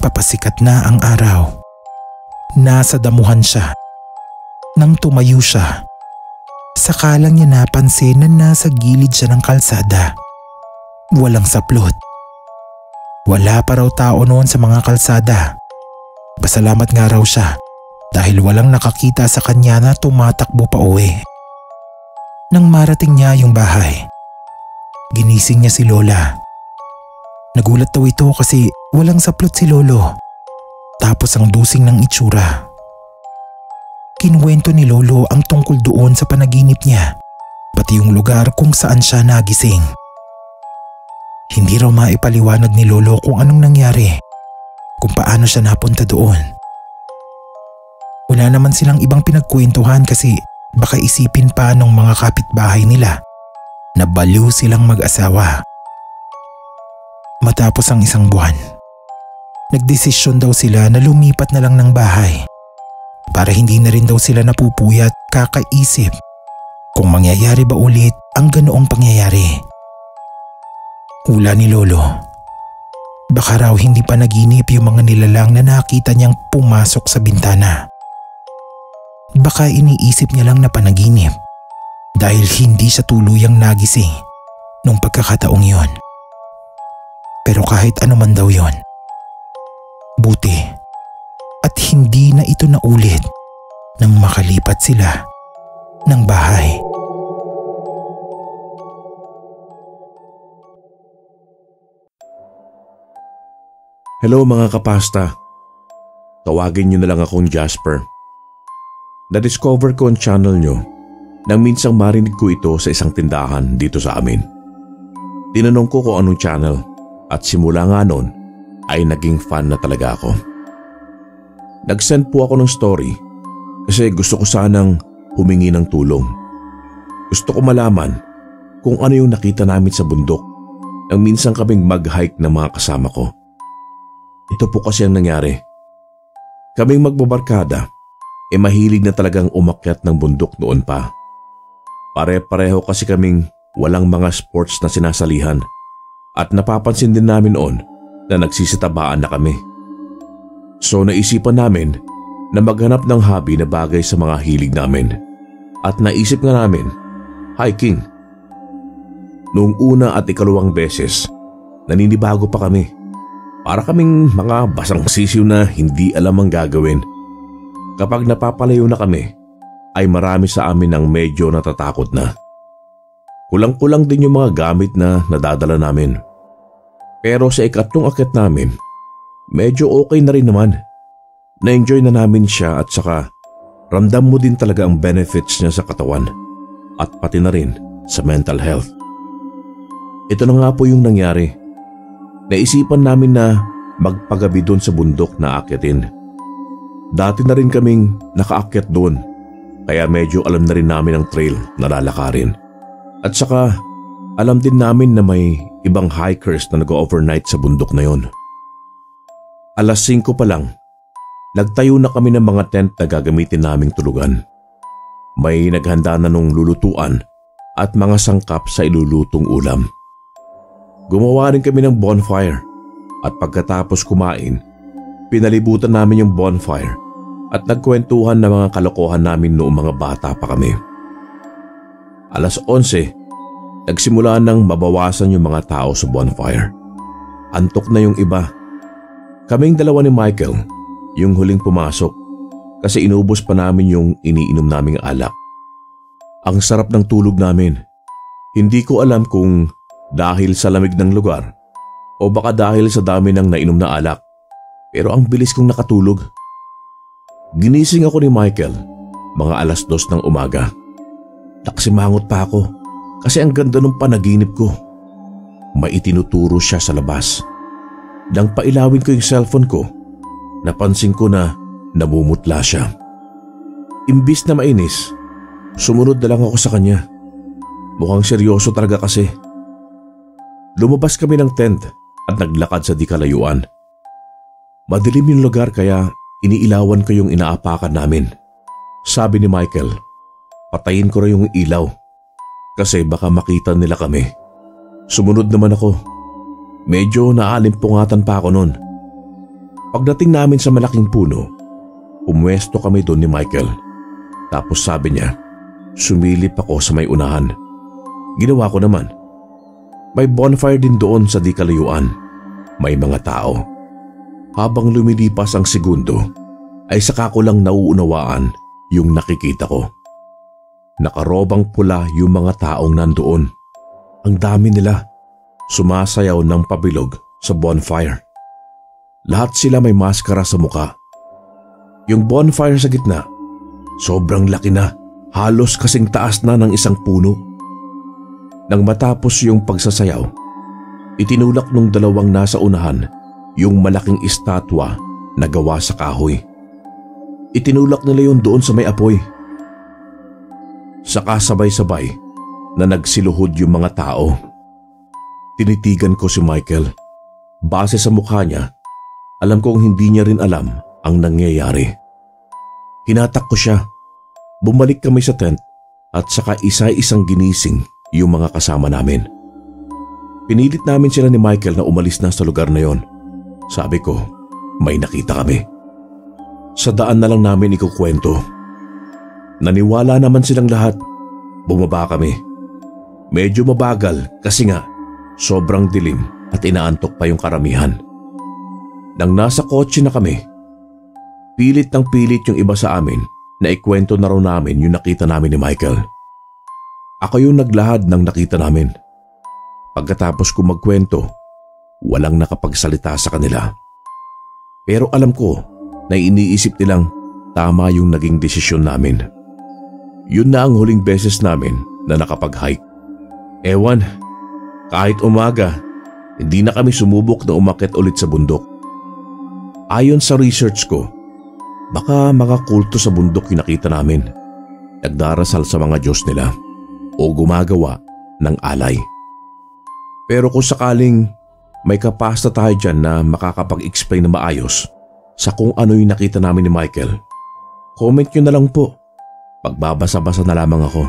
Speaker 2: Nagpapasikat na ang araw. Nasa damuhan siya. Nang tumayo siya, saka lang niya napansin na nasa gilid siya ng kalsada. Walang saplot. Wala pa raw tao noon sa mga kalsada. Pasalamat nga raw siya dahil walang nakakita sa kanya na tumatakbo pa uwi. Nang marating niya yung bahay, ginising niya si Lola. Nagulat daw ito kasi walang saplot si Lolo. Tapos ang dusing ng itsura. Kinuwento ni Lolo ang tungkol doon sa panaginip niya, pati yung lugar kung saan siya nagising. Hindi raw maipaliwanag ni Lolo kung anong nangyari, kung paano siya napunta doon. Wala naman silang ibang pinagkwentuhan kasi baka isipin pa ng mga kapitbahay nila na baliw silang mag-asawa. Matapos ang isang buwan, nagdesisyon daw sila na lumipat na lang ng bahay para hindi na rin daw sila napupuyat kakaisip kung mangyayari ba ulit ang ganoong pangyayari. Hula ni Lolo, baka raw hindi pa naginip yung mga nilalang na nakita niyang pumasok sa bintana. Baka iniisip niya lang na panaginip dahil hindi siya tuluyang nagising nung pagkakataong yon. Pero kahit ano man daw yon, buti at hindi na ito naulit nang makalipat sila ng bahay.
Speaker 1: Hello mga kapasta. Tawagin niyo na lang akong Jasper. Na-discover ko ang channel niyo nang minsang marinig ko ito sa isang tindahan dito sa amin. Tinanong ko kung anong channel at simula nga noon ay naging fan na talaga ako. Nag-send po ako ng story kasi gusto ko sanang humingi ng tulong. Gusto ko malaman kung ano yung nakita namin sa bundok nang minsang kaming mag-hike ng mga kasama ko. Ito po kasi ang nangyari. Kaming magbabarkada, e eh mahilig na talagang umakyat ng bundok noon pa. Pare-pareho kasi kaming walang mga sports na sinasalihan at napapansin din namin noon na nagsisitabaan na kami. So naisipan namin na maghanap ng hobby na bagay sa mga hilig namin at naisip nga namin, hiking. Noong una at ikalawang beses, naninibago pa kami. Para kaming mga basang sisiw na hindi alam ang gagawin. Kapag napapalayo na kami, ay marami sa amin ang medyo natatakot na. Kulang-kulang din yung mga gamit na nadadala namin. Pero sa ikatlong akyat namin, medyo okay na rin naman. Na-enjoy na namin siya at saka ramdam mo din talaga ang benefits niya sa katawan at pati na rin sa mental health. Ito na nga po yung nangyari. Naisipan namin na magpagabi doon sa bundok na aakyatin. Dati na rin kaming nakaakyat doon, kaya medyo alam na rin namin ang trail na lalakarin. At saka alam din namin na may ibang hikers na nag-overnight sa bundok na yon. Alas singko pa lang, nagtayo na kami ng mga tent na gagamitin naming tulugan. May naghanda na nung lulutuan at mga sangkap sa ilulutong ulam. Gumawa rin kami ng bonfire at pagkatapos kumain, pinalibutan namin yung bonfire at nagkwentuhan ng mga kalokohan namin noong mga bata pa kami. Alas onse, nagsimula nang mabawasan yung mga tao sa bonfire. Antok na yung iba. Kaming dalawa ni Michael, yung huling pumasok kasi inubos pa namin yung iniinom naming alak. Ang sarap ng tulog namin. Hindi ko alam kung dahil sa lamig ng lugar o baka dahil sa dami ng nainom na alak, pero ang bilis kong nakatulog. Ginising ako ni Michael mga alas dos ng umaga. Naksimangot pa ako kasi ang ganda ng panaginip ko. May itinuturo siya sa labas. Nang pailawin ko yung cellphone ko, napansin ko na namumutla siya. Imbis na mainis, sumunod na lang ako sa kanya. Mukhang seryoso talaga kasi. Lumabas kami ng tent at naglakad sa di kalayuan. Madilim yung lugar kaya iniilawan ko yung inaapakan namin. Sabi ni Michael, patayin ko rin yung ilaw kasi baka makita nila kami. Sumunod naman ako. Medyo naalimpungatan pa ako noon. Pagdating namin sa malaking puno, pumwesto kami doon ni Michael. Tapos sabi niya, sumilip ako sa may unahan. Ginawa ko naman. May bonfire din doon sa di kalayuan. May mga tao. Habang lumilipas ang segundo, ay saka ko lang nauunawaan yung nakikita ko. Nakarobang pula yung mga taong nandoon. Ang dami nila, sumasayaw ng pabilog sa bonfire. Lahat sila may maskara sa muka. Yung bonfire sa gitna, sobrang laki na, halos kasing taas na ng isang puno. Nang matapos yung pagsasayaw, itinulak nung dalawang nasa unahan yung malaking estatwa na gawa sa kahoy. Itinulak nila yun doon sa may apoy. Saka sabay-sabay na nagsiluhod yung mga tao. Tinitigan ko si Michael. Base sa mukha niya, alam kong hindi niya rin alam ang nangyayari. Hinatak ko siya. Bumalik kami sa tent at saka isa-isang ginising yung mga kasama namin. Pinilit namin sila ni Michael na umalis na sa lugar na yon. Sabi ko, may nakita kami. Sa daan na lang namin ikukwento. Naniwala naman silang lahat. Bumaba kami. Medyo mabagal kasi nga sobrang dilim at inaantok pa yung karamihan. Nang nasa kotse na kami, pilit ng pilit yung iba sa amin na ikwento na raw namin yung nakita namin ni Michael. Ako yung naglahad ng nakita namin. Pagkatapos ko magkwento, walang nakapagsalita sa kanila. Pero alam ko na iniisip nilang tama yung naging desisyon namin. Yun na ang huling beses namin na nakapag-hike. Ewan, kahit umaga, hindi na kami sumubok na umakyat ulit sa bundok. Ayon sa research ko, baka mga kulto sa bundok yung nakita namin. Nagdarasal sa mga Diyos nila o gumagawa ng alay. Pero kung sakaling may kapasta tayo dyan na makakapag-explain na maayos sa kung ano yung nakita namin ni Michael, comment nyo na lang po. Pagbabasa-basa na lamang ako.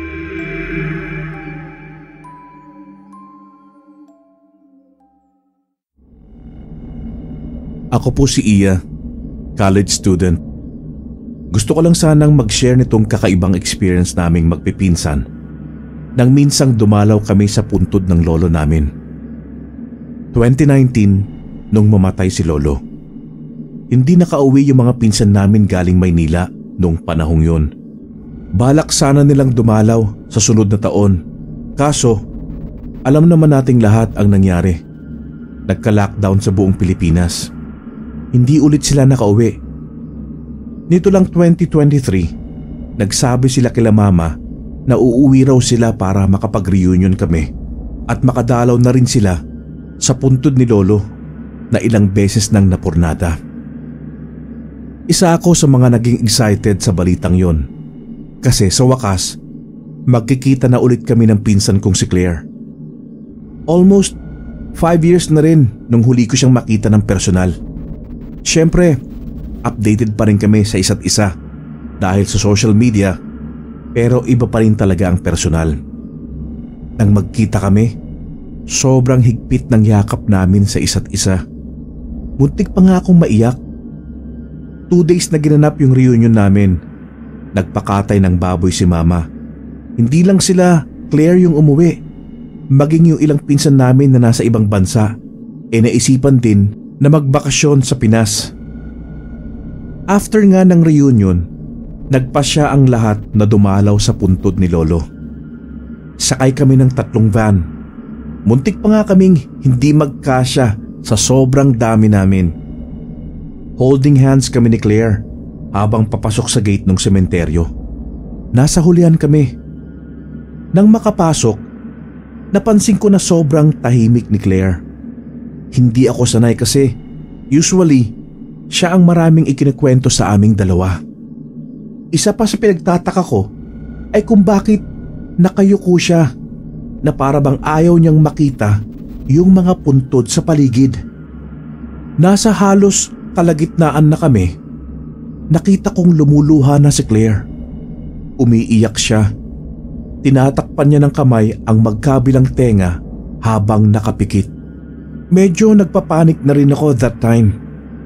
Speaker 1: Ako po si Iya, college student. Gusto ko lang sanang mag-share nitong kakaibang experience naming magpipinsan nang minsang dumalaw kami sa puntod ng lolo namin. twenty nineteen, nung mamatay si lolo. Hindi nakauwi yung mga pinsan namin galing Maynila nung panahong yun. Balak sana nilang dumalaw sa sunod na taon. Kaso, alam naman nating lahat ang nangyari. Nagka-lockdown sa buong Pilipinas. Hindi ulit sila nakauwi. Nito lang twenty twenty-three, nagsabi sila kila mama na uuwi raw sila para makapag-reunion kami at makadalaw na rin sila sa puntod ni lolo na ilang beses nang napurnada. Isa ako sa mga naging excited sa balitang yon. Kasi sa wakas, magkikita na ulit kami ng pinsan kong si Claire. Almost five years na rin nung huli ko siyang makita ng personal. Siyempre, updated pa rin kami sa isa't isa dahil sa social media, pero iba pa rin talaga ang personal. Nang magkita kami, sobrang higpit ng yakap namin sa isa't isa. Muntik pa nga akong maiyak. Two days na ginanap yung reunion namin. Nagpakatay ng baboy si mama. Hindi lang sila Claire yung umuwi, maging yung ilang pinsan namin na nasa ibang bansa, e naisipan din na magbakasyon sa Pinas. After nga ng reunion, nagpasya ang lahat na dumalaw sa puntod ni lolo. Sakay kami ng tatlong van. Muntik pa nga kaming hindi magkasya sa sobrang dami namin. Holding hands kami ni Claire habang papasok sa gate ng sementeryo. Nasa hulihan kami. Nang makapasok, napansin ko na sobrang tahimik ni Claire. Hindi ako sanay kasi usually siya ang maraming ikinikwento sa aming dalawa. Isa pa sa pinagtataka ko ay kung bakit nakayuko siya na para bang ayaw niyang makita yung mga puntod sa paligid. Nasa halos kalagitnaan na kami. Nakita kong lumuluha na si Claire. Umiiyak siya. Tinatakpan niya ng kamay ang magkabilang tenga habang nakapikit. Medyo nagpapanik na rin ako that time.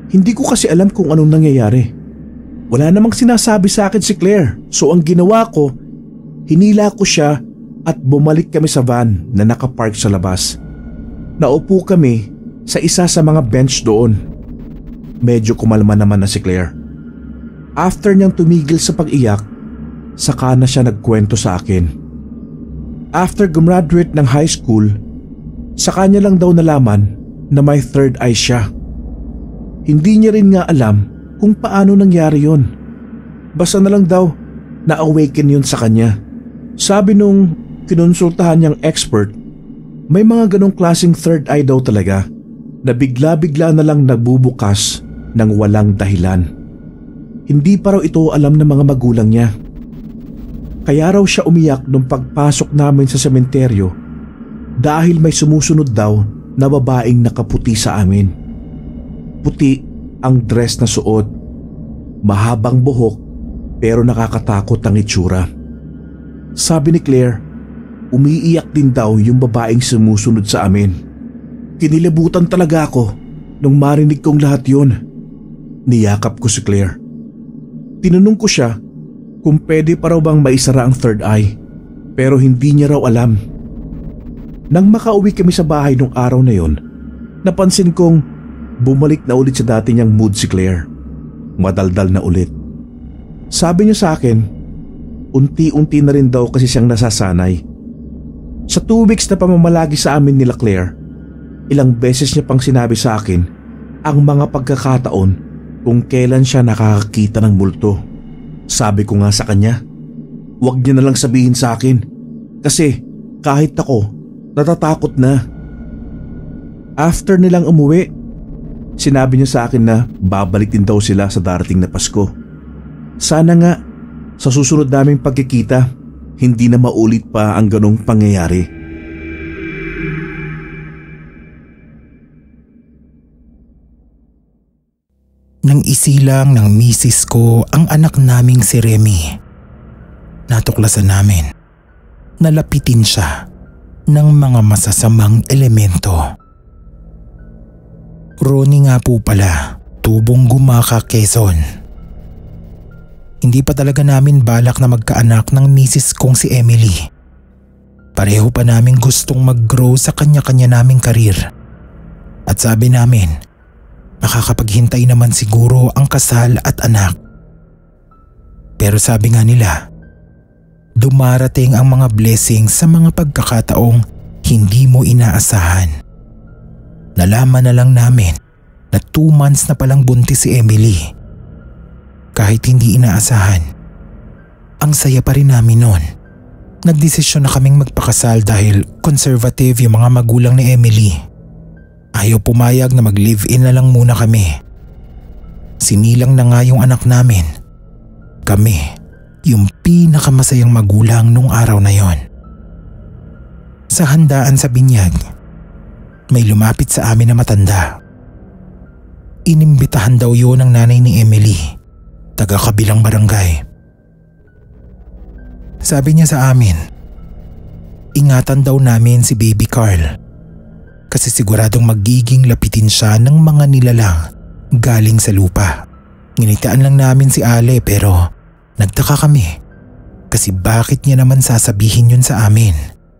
Speaker 1: Hindi ko kasi alam kung anong nangyayari. Wala namang sinasabi sa akin si Claire, so ang ginawa ko, hinila ko siya at bumalik kami sa van na nakapark sa labas. Naupo kami sa isa sa mga bench doon. Medyo kumalma naman na si Claire. After niyang tumigil sa pag-iyak, saka na siya nagkwento sa akin. After gumraduate ng high school, saka niya lang daw nalaman na may third eye siya. Hindi niya rin nga alam kung paano nangyari yon. Basta na lang daw na-awaken yun sa kanya. Sabi nung kinonsultahan niyang expert, may mga ganong klaseng third eye daw talaga na bigla-bigla na lang nagbubukas ng walang dahilan. Hindi pa raw ito alam ng mga magulang niya. Kaya raw siya umiyak nung pagpasok namin sa sementeryo dahil may sumusunod daw na babaeng nakaputi sa amin. Puti ang dress na suot, mahabang buhok pero nakakatakot ang itsura. Sabi ni Claire, umiiyak din daw yung babaeng sumusunod sa amin. Kinilabutan talaga ako nung marinig kong lahat yun. Niyakap ko si Claire. Tinanong ko siya kung pwede pa raw bang maisara ang third eye, pero hindi niya raw alam. Nang makauwi kami sa bahay nung araw na yon, napansin kong bumalik na ulit sa dati niyang mood si Claire. Madaldal na ulit. Sabi niya sa akin, unti-unti na rin daw kasi siyang nasasanay. Sa two weeks na pamamalagi sa amin nila Claire, ilang beses niya pang sinabi sa akin ang mga pagkakataon kung kailan siya nakakakita ng multo. Sabi ko nga sa kanya, huwag niya na lang sabihin sa akin kasi kahit ako, natatakot na. After nilang umuwi, sinabi niya sa akin na babalik din daw sila sa darating na Pasko. Sana nga sa susunod naming pagkikita, hindi na maulit pa ang ganong pangyayari.
Speaker 2: Nang isilang ng misis ko ang anak naming si Remy, natuklasan namin na lapitin siya ng mga masasamang elemento. Ronnie nga po pala, tubong Gumaka, Quezon. Hindi pa talaga namin balak na magkaanak ng misis kong si Emily. Pareho pa namin gustong mag-grow sa kanya-kanya naming karir. At sabi namin, makakapaghintay naman siguro ang kasal at anak. Pero sabi nga nila, dumarating ang mga blessings sa mga pagkakataong hindi mo inaasahan. Nalaman na lang namin na two months na palang buntis si Emily. Kahit hindi inaasahan, ang saya pa rin namin noon. Nagdesisyon na kaming magpakasal dahil conservative yung mga magulang ni Emily. Ayaw pumayag na mag-live-in na lang muna kami. Sinilang na nga yung anak namin. Kami, yung pinakamasayang magulang nung araw na yon. Sa handaan sa binyag, may lumapit sa amin na matanda. Inimbitahan daw yun ng nanay ni Emily, taga kabilang barangay. Sabi niya sa amin, ingatan daw namin si Baby Carl kasi siguradong magiging lapitin siya ng mga nilalang galing sa lupa. Nginitaan lang namin si Ale pero nagtaka kami kasi bakit niya naman sasabihin yun sa amin.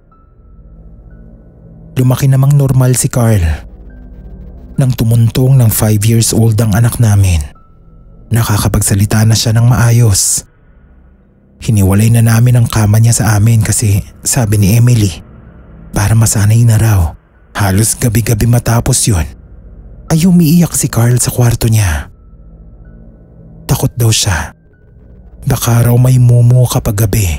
Speaker 2: Lumaki namang normal si Carl. Nang tumuntong ng five years old ang anak namin, nakakapagsalita na siya ng maayos. Hiniwalay na namin ang kama niya sa amin kasi sabi ni Emily, para masanay na raw. Halos gabi-gabi matapos yun, ay umiiyak si Carl sa kwarto niya. Takot daw siya. Baka raw may mumu kapag gabi.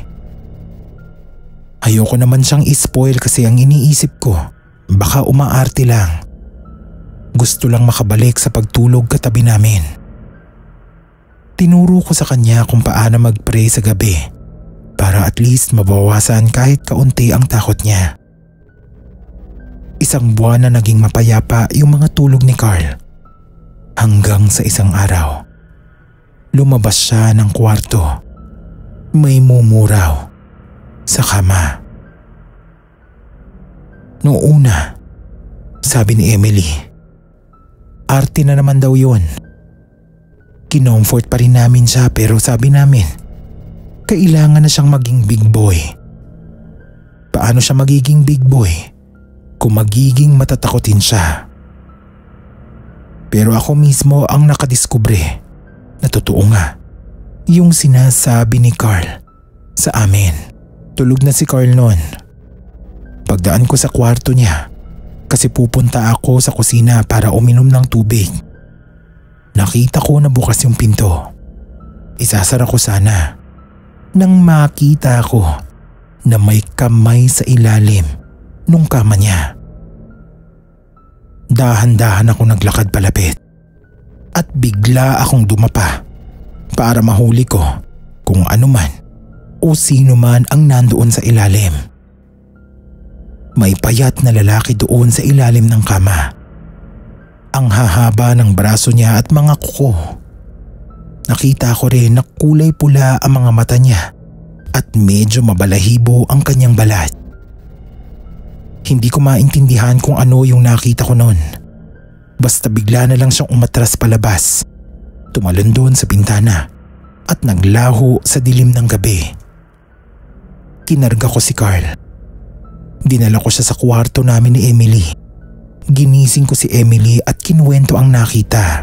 Speaker 2: Ayoko naman siyang ispoil kasi ang iniisip ko, baka umaarte lang. Gusto lang makabalik sa pagtulog katabi namin. Tinuro ko sa kanya kung paano mag-pray sa gabi para at least mabawasan kahit kaunti ang takot niya. Isang buwan na naging mapayapa yung mga tulog ni Carl. Hanggang sa isang araw, lumabas siya ng kwarto. May mumuraw sa kama. Noong una, sabi ni Emily, arte na naman daw yun. Kinomfort pa rin namin siya pero sabi namin, kailangan na siyang maging big boy. Paano siya magiging big boy kung magiging matatakotin siya? Pero ako mismo ang nakadiskubre na totoo nga yung sinasabi ni Carl sa amin. Tulog na si Carl noon. Pagdaan ko sa kwarto niya kasi pupunta ako sa kusina para uminom ng tubig. Nakita ko na bukas yung pinto. Isasara ko sana nang makita ko na may kamay sa ilalim nung kama niya. Dahan-dahan ako naglakad palapit at bigla akong dumapa para mahuli ko kung ano man o sino man ang nandoon sa ilalim. May payat na lalaki doon sa ilalim ng kama. Ang hahaba ng braso niya at mga kuko. Nakita ko rin na kulay pula ang mga mata niya at medyo mabalahibo ang kanyang balat. Hindi ko maintindihan kung ano yung nakita ko noon. Basta bigla na lang siyang umatras palabas. Tumalon doon sa bintana at naglaho sa dilim ng gabi. Kinarga ko si Carl. Dinala ko siya sa kwarto namin ni Emily. Ginising ko si Emily at kinuwento ang nakita.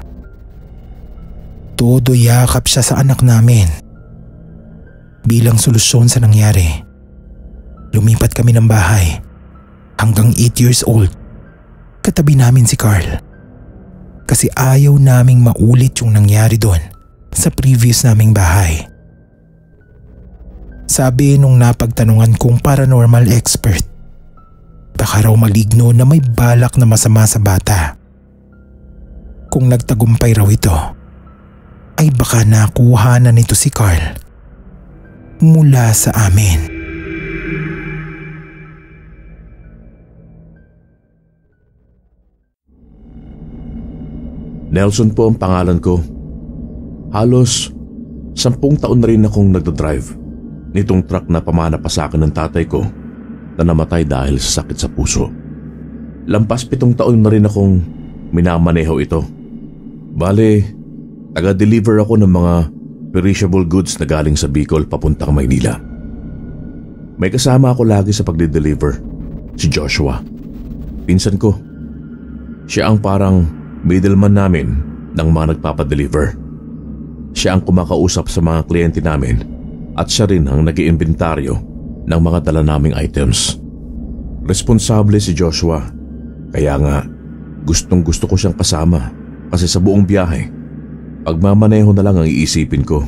Speaker 2: Todo yakap siya sa anak namin. Bilang solusyon sa nangyari, lumipat kami ng bahay. Hanggang eight years old, katabi namin si Carl. Kasi ayaw naming maulit yung nangyari doon sa previous naming bahay. Sabi nung napagtanungan kong paranormal expert, baka raw maligno na may balak na masama sa bata. Kung nagtagumpay raw ito, ay baka nakuha na nito si Carl mula sa amin.
Speaker 1: Nelson po ang pangalan ko. Halos sampung taon na rin akong nagdadrive nitong truck na pamana pa sa akin ng tatay ko na namatay dahil sa sakit sa puso. Lampas pitong taon na rin akong minamaneho ito. Bale, taga-deliver ako ng mga perishable goods na galing sa Bicol papuntang Maynila. May kasama ako lagi sa pagde-deliver, si Joshua. Pinsan ko. Siya ang parang middleman namin ng mga nagpapadeliver. Siya ang kumakausap sa mga kliyente namin at siya rin ang nag-iimbentaryo ng mga dala naming items. Responsable si Joshua, kaya nga gustong gusto ko siyang kasama kasi sa buong biyahe, pagmamaneho na lang ang iisipin ko.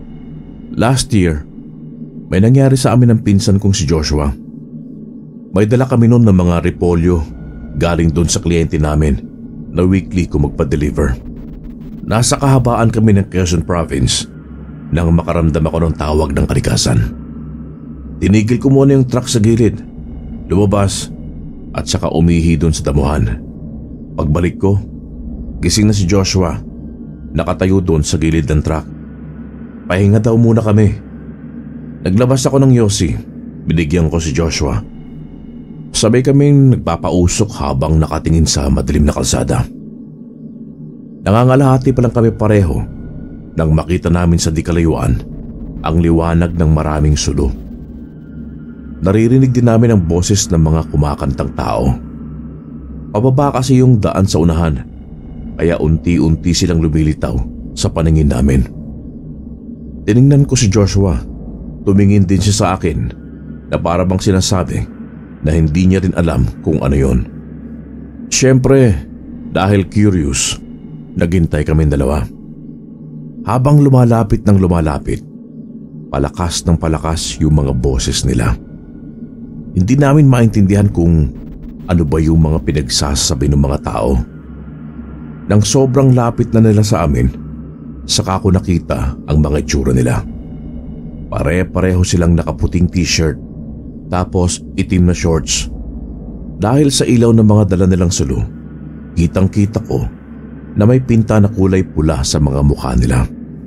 Speaker 1: Last year, may nangyari sa amin ng pinsan kong si Joshua. May dala kami noon ng mga repolyo galing doon sa kliyente namin na weekly ko magpa-deliver. Nasa kahabaan kami ng Quezon Province nang makaramdam ako ng tawag ng kalikasan. Tinigil ko muna yung truck sa gilid, lumabas at saka umihi doon sa damuhan. Pagbalik ko, gising na si Joshua, nakatayo doon sa gilid ng truck. Pahinga daw muna kami. Naglabas ako ng yosi, binigyan ko si Joshua. Sabay kaming nagpapausok habang nakatingin sa madilim na kalsada. Nangangalahati pa lang kami pareho nang makita namin sa di kalayuan ang liwanag ng maraming sulo. Naririnig din namin ang boses ng mga kumakantang tao. Pababa kasi yung daan sa unahan, kaya unti-unti silang lumilitaw sa paningin namin. Tiningnan ko si Joshua, tumingin din siya sa akin na para bang sinasabi na hindi niya rin alam kung ano yon. Siyempre, dahil curious, naghintay kami dalawa. Habang lumalapit ng lumalapit, palakas ng palakas yung mga boses nila. Hindi namin maintindihan kung ano ba yung mga pinagsasabi ng mga tao. Nang sobrang lapit na nila sa amin, saka ko nakita ang mga itsura nila. Pare-pareho silang nakaputing t-shirt, tapos itim na shorts. Dahil sa ilaw ng mga dala nilang sulo, kitang-kita ko na may pinta na kulay pula sa mga mukha nila.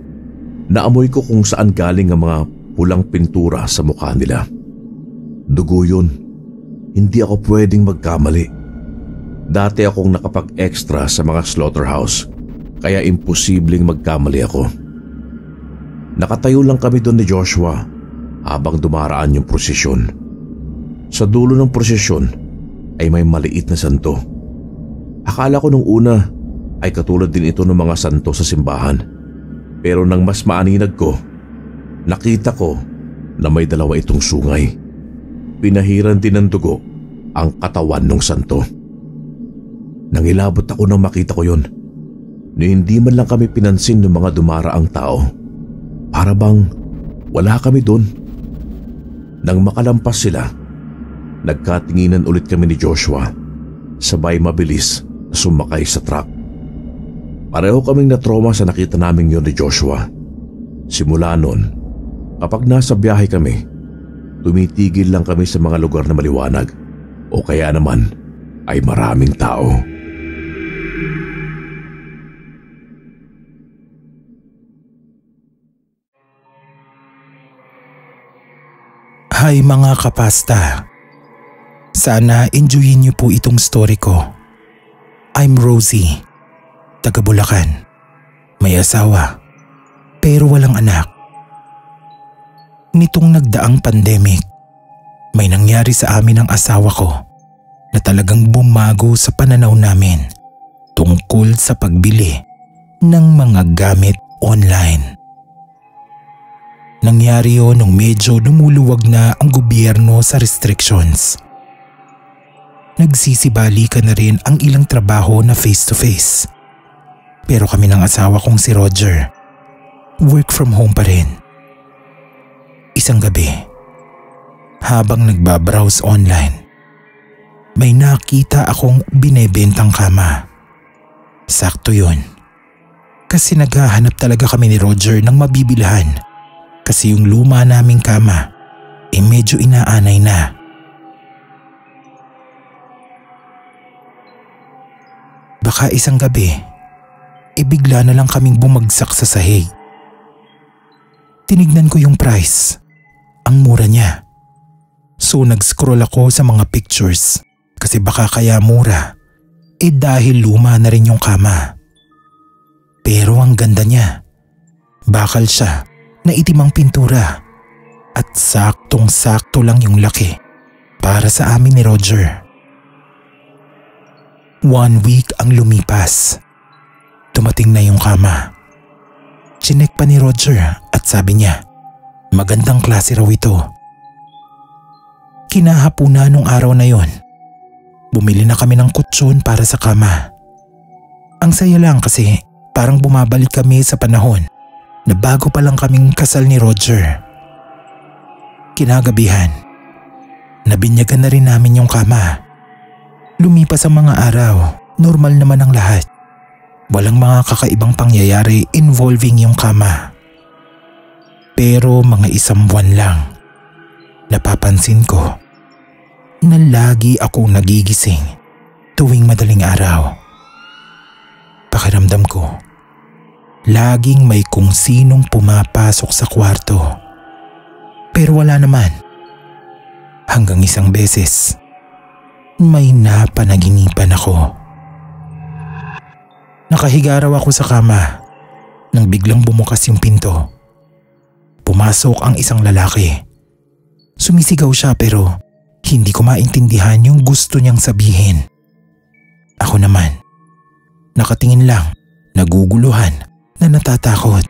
Speaker 1: Naamoy ko kung saan galing ang mga pulang pintura sa mukha nila. Dugo yun. Hindi ako pwedeng magkamali. Dati akong nakapag-extra sa mga slaughterhouse, kaya imposibleng magkamali ako. Nakatayo lang kami doon ni Joshua habang dumaraan yung prosesyon. Sa dulo ng prosesyon ay may maliit na santo. Akala ko nung una ay katulad din ito ng mga santo sa simbahan. Pero nang mas maaninag ko, nakita ko na may dalawa itong sungay. Pinahiran din ng dugo ang katawan ng santo. Nangilabot ako nang makita ko yon. Na hindi man lang kami pinansin ng mga dumaraang tao. Para bang wala kami doon. Nang makalampas sila, nagkatinginan ulit kami ni Joshua. Sabay mabilis na sumakay sa truck. Pareho kaming natroma sa nakita namin yon ni Joshua. Simula noon, kapag nasa biyahe kami, tumitigil lang kami sa mga lugar na maliwanag o kaya naman ay maraming tao.
Speaker 2: Hi mga kapasta. Sana enjoyin niyo po itong story ko. I'm Rosie, taga Bulacan. May asawa, pero walang anak. Nitong nagdaang pandemic, may nangyari sa amin ng asawa ko na talagang bumago sa pananaw namin tungkol sa pagbili ng mga gamit online. Nangyari yun nung medyo lumuluwag na ang gobyerno sa restrictions. Nagsisibalikan na rin ang ilang trabaho na face-to-face. Pero kami ng asawa kong si Roger, work from home pa rin. Isang gabi, habang nagbabrowse online, may nakita akong binebentang kama. Sakto yun. Kasi naghahanap talaga kami ni Roger ng mabibilhan. Kasi yung luma naming kama, eh medyo inaanay na. Baka isang gabi, eh bigla na lang kaming bumagsak sa sahig. Tinignan ko yung price. Ang mura niya. So nag-scroll ako sa mga pictures kasi baka kaya mura. Eh dahil luma na rin yung kama. Pero ang ganda niya. Bakal siya na itim ang pintura at saktong-sakto lang yung laki para sa amin ni Roger. One week ang lumipas. Dumating na yung kama. Chinek pa ni Roger at sabi niya, magandang klase raw ito. Kinahapuna nung araw na yon, bumili na kami ng kutsyon para sa kama. Ang saya lang kasi parang bumabalik kami sa panahon na bago pa lang kaming kasal ni Roger. Kinagabihan, nabinyagan na rin namin yung kama. Lumipas ang mga araw, normal naman ang lahat. Walang mga kakaibang pangyayari involving yung kama. Pero mga isang buwan lang, napapansin ko na lagi akong nagigising tuwing madaling araw. Pakiramdam ko, laging may kung sinong pumapasok sa kwarto. Pero wala naman. Hanggang isang beses, may napanaginipan ako. Nakahiga raw ako sa kama nang biglang bumukas yung pinto. Pumasok ang isang lalaki. Sumisigaw siya pero hindi ko maintindihan yung gusto niyang sabihin. Ako naman, nakatingin lang, naguguluhan na natatakot.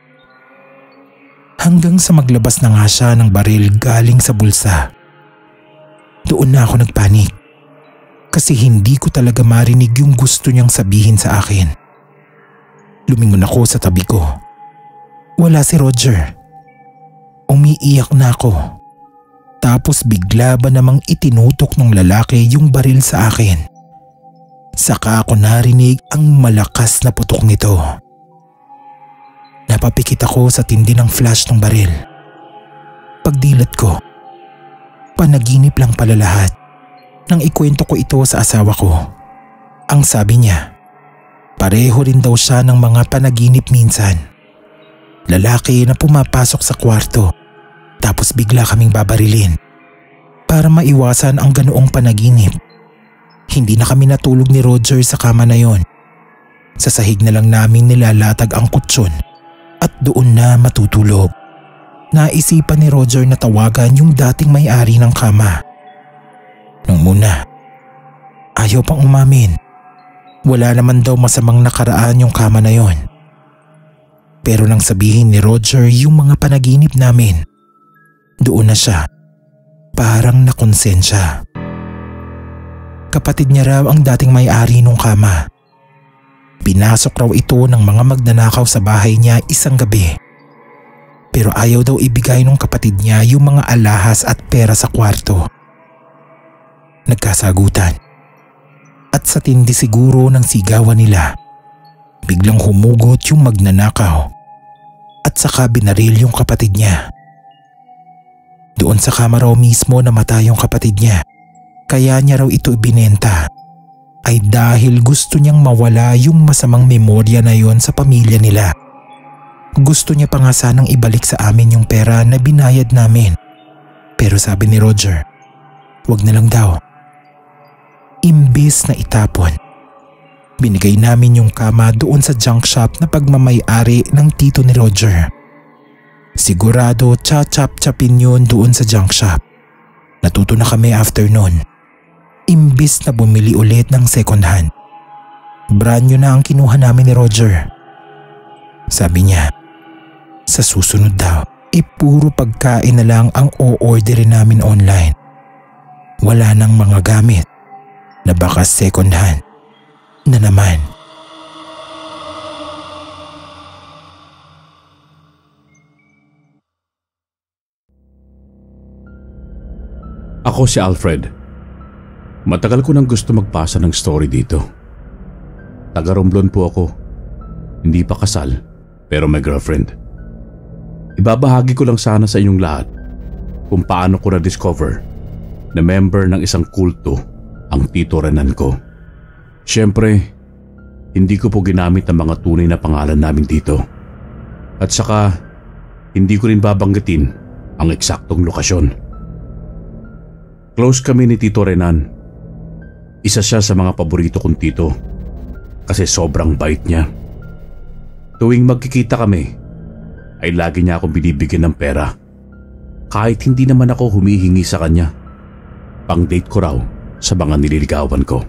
Speaker 2: Hanggang sa maglabas na nga siya ng baril galing sa bulsa. Doon na ako nagpanik kasi hindi ko talaga marinig yung gusto niyang sabihin sa akin. Lumingon ako sa tabi ko. Wala si Roger. Umiiyak na ako. Tapos bigla ba namang itinutok ng lalaki yung baril sa akin. Saka ako narinig ang malakas na putok nito. Napapikit ako sa tindi ng flash ng baril. Pagdilat ko, panaginip lang pala lahat. Nang ikwento ko ito sa asawa ko, ang sabi niya, pareho rin daw siya ng mga panaginip minsan. Lalaki na pumapasok sa kwarto, tapos bigla kaming babarilin. Para maiwasan ang ganoong panaginip, Hindi na kami natulog ni Roger sa kama na yon. Sa sahig na lang namin nilalatag ang kutsyon at doon na matutulog. Naisipan ni Roger na tawagan yung dating may-ari ng kama. Nung muna, ayaw pang umamin. Wala naman daw masamang nakaraan yung kama na yon. Pero nang sabihin ni Roger yung mga panaginip namin, doon na siya parang nakonsensya. Kapatid niya raw ang dating may-ari nung kama. Pinasok raw ito ng mga magnanakaw sa bahay niya isang gabi. Pero ayaw daw ibigay nung kapatid niya yung mga alahas at pera sa kwarto. Nagkasagutan. At sa tindi siguro ng sigawan nila, biglang humugot yung magnanakaw at saka binaril yung kapatid niya. Doon sa kama raw mismo namatay yung kapatid niya. Kaya niya raw ito ibinenta ay dahil gusto niyang mawala yung masamang memorya na yon sa pamilya nila. Gusto niya pa nga sanang ibalik sa amin yung pera na binayad namin. Pero sabi ni Roger, wag na lang daw. Imbis na itapon, binigay namin yung kama doon sa junk shop na pagmamay-ari ng tito ni Roger. Sigurado chachap-chapin yun doon sa junk shop. Natuto na kami after nun. Imbis na bumili ulit ng second hand, brand new na ang kinuha namin ni Roger. Sabi niya, sa susunod daw, e puro pagkain na lang ang o-orderin namin online. Wala nang mga gamit na baka second hand na naman.
Speaker 1: Ako si Alfred. Matagal ko nang gusto magpasa ng story dito. Taga Romblon po ako. Hindi pa kasal, pero may girlfriend. Ibabahagi ko lang sana sa inyong lahat kung paano ko na-discover na member ng isang kulto ang Tito Renan ko. Siyempre, hindi ko po ginamit ang mga tunay na pangalan namin dito. At saka, hindi ko rin babanggitin ang eksaktong lokasyon. Close kami ni Tito Renan. Isa siya sa mga paborito kong tito kasi sobrang bait niya. Tuwing magkikita kami, ay lagi niya akong binibigyan ng pera. Kahit hindi naman ako humihingi sa kanya. Pang-date ko raw sa mga nililigawan ko.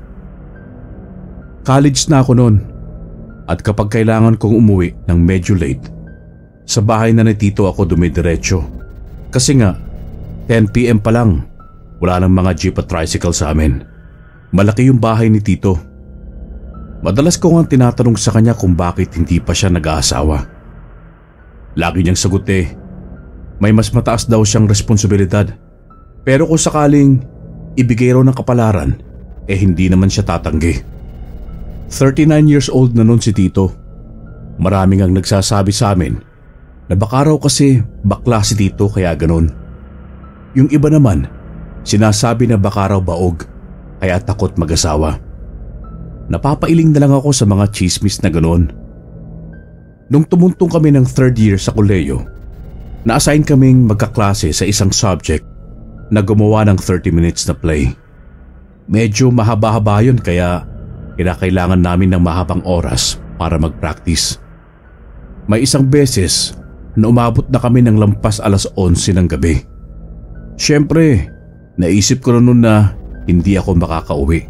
Speaker 1: College na ako noon at kapag kailangan kong umuwi ng medyo late, sa bahay na ni Tito ako dumidiretso. Kasi nga, ten p m pa lang, wala nang mga jeep at tricycle sa amin. Malaki yung bahay ni Tito. Madalas ko nga tinatanong sa kanya kung bakit hindi pa siya nag-aasawa. Lagi niyang sagot eh, may mas mataas daw siyang responsibilidad. Pero kung sakaling ibigay raw ng kapalaran, eh hindi naman siya tatanggi. thirty-nine years old na nun si Tito. Maraming ang nagsasabi sa amin na baka raw kasi bakla si Tito kaya ganun. Yung iba naman, sinasabi na baka raw baog kaya takot mag-asawa. Napapailing na lang ako sa mga chismis na ganoon. Nung tumuntong kami ng third year sa koleyo, na-assign kaming magkaklase sa isang subject na gumawa ng thirty minutes na play. Medyo mahaba-haba yun kaya kinakailangan namin ng mahabang oras para mag-practice. May isang beses na umabot na kami ng lampas alas onse ng gabi. Siyempre, naisip ko na noon na hindi ako makakauwi.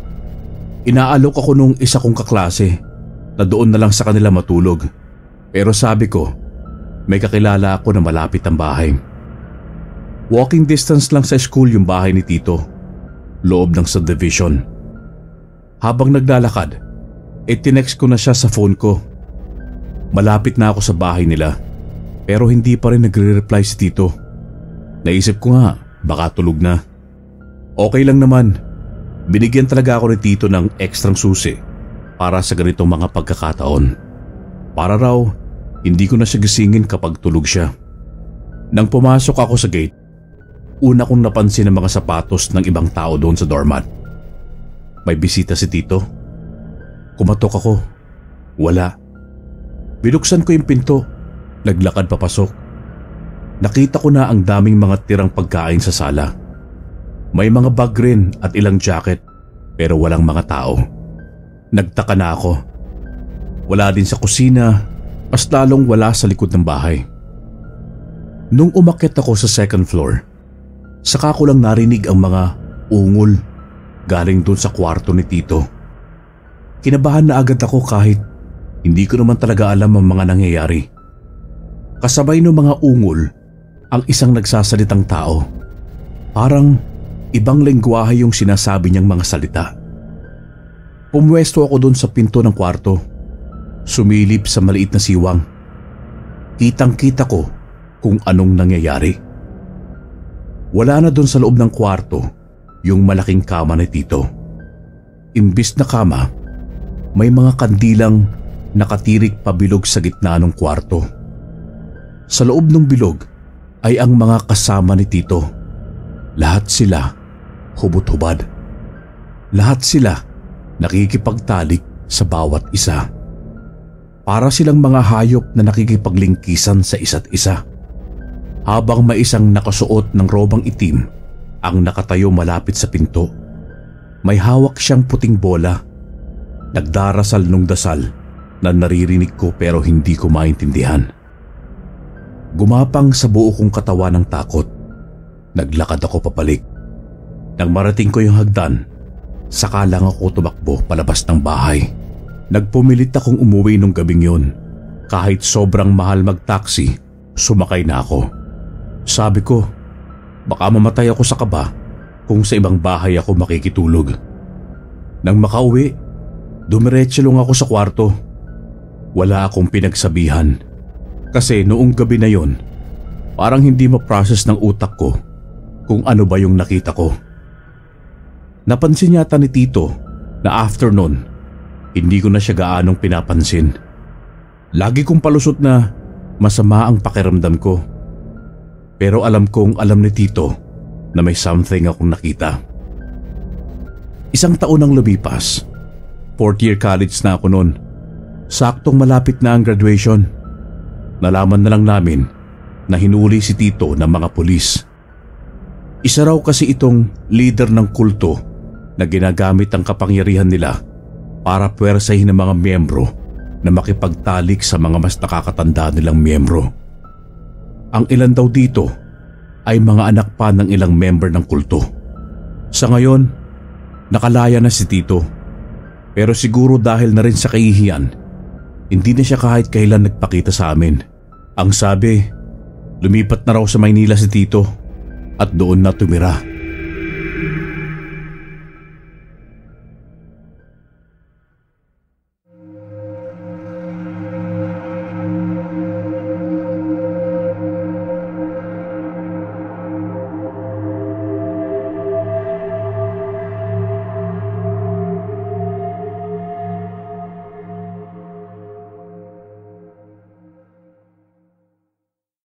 Speaker 1: Inaalok ako nung isa kong kaklase na doon na lang sa kanila matulog. Pero sabi ko, may kakilala ako na malapit ang bahay. Walking distance lang sa school yung bahay ni Tito, loob ng subdivision. Habang naglalakad, eh tinext ko na siya sa phone ko. Malapit na ako sa bahay nila, pero hindi pa rin nagre-reply si Tito. Naisip ko nga, baka tulog na. Okay lang naman, binigyan talaga ako ni Tito ng ekstrang susi para sa ganitong mga pagkakataon. Para raw, hindi ko na siya gisingin kapag tulog siya. Nang pumasok ako sa gate, una kong napansin ang mga sapatos ng ibang tao doon sa doormat. May bisita si Tito. Kumatok ako. Wala. Binuksan ko yung pinto. Naglakad papasok. Nakita ko na ang daming mga tirang pagkain sa sala. May mga bag rin at ilang jacket. pero walang mga tao. Nagtaka na ako. Wala din sa kusina, mas lalong wala sa likod ng bahay. Nung umakyat ako sa second floor, saka ko lang narinig ang mga ungol galing dun sa kwarto ni Tito. Kinabahan na agad ako kahit hindi ko naman talaga alam ang mga nangyayari. Kasabay ng mga ungol ang isang nagsasalitang tao. Parang ibang lengguwahe yung sinasabi niyang mga salita. Pumwesto ako doon sa pinto ng kwarto. Sumilip sa maliit na siwang. Kitang-kita ko kung anong nangyayari. Wala na doon sa loob ng kwarto yung malaking kama ni Tito. Imbis na kama, may mga kandilang nakatirik pabilog sa gitna ng kwarto. Sa loob ng bilog ay ang mga kasama ni Tito. Lahat sila hubot-hubad. Lahat sila nakikipagtalik sa bawat isa. Para silang mga hayop na nakikipaglingkisan sa isa't isa. Habang may isang nakasuot ng robang itim ang nakatayo malapit sa pinto. May hawak siyang puting bola. Nagdarasal nung dasal na naririnig ko pero hindi ko maintindihan. Gumapang sa buo kong katawan ng takot. Naglakad ako papalik. Nang marating ko yung hagdan, saka lang ako tumakbo palabas ng bahay. Nagpumilit akong umuwi nung gabing yun. Kahit sobrang mahal mag-taxi, sumakay na ako. Sabi ko, baka mamatay ako sa kaba kung sa ibang bahay ako makikitulog. Nang makauwi, dumiretso lang ako sa kwarto. Wala akong pinagsabihan. Kasi noong gabi na yon, parang hindi ma-process ng utak ko kung ano ba yung nakita ko. Napansin yata ni Tito na after nun, hindi ko na siya gaanong pinapansin. Lagi kong palusot na masama ang pakiramdam ko. Pero alam kong alam ni Tito na may something akong nakita. Isang taon ang lumipas. Fourth year college na ako noon. Saktong malapit na ang graduation. Nalaman na lang namin na hinuli si Tito ng mga pulis. Isa raw kasi itong leader ng kulto na ginagamit ang kapangyarihan nila para puwersahin ng mga miyembro na makipagtalik sa mga mas nakakatanda nilang miyembro. Ang ilan daw dito ay mga anak pa ng ilang member ng kulto. Sa ngayon, nakalaya na si Tito. Pero siguro dahil na rin sa kahihiyan, hindi na siya kahit kailan nagpakita sa amin. Ang sabi, lumipat na raw sa Maynila si Tito at doon na tumira.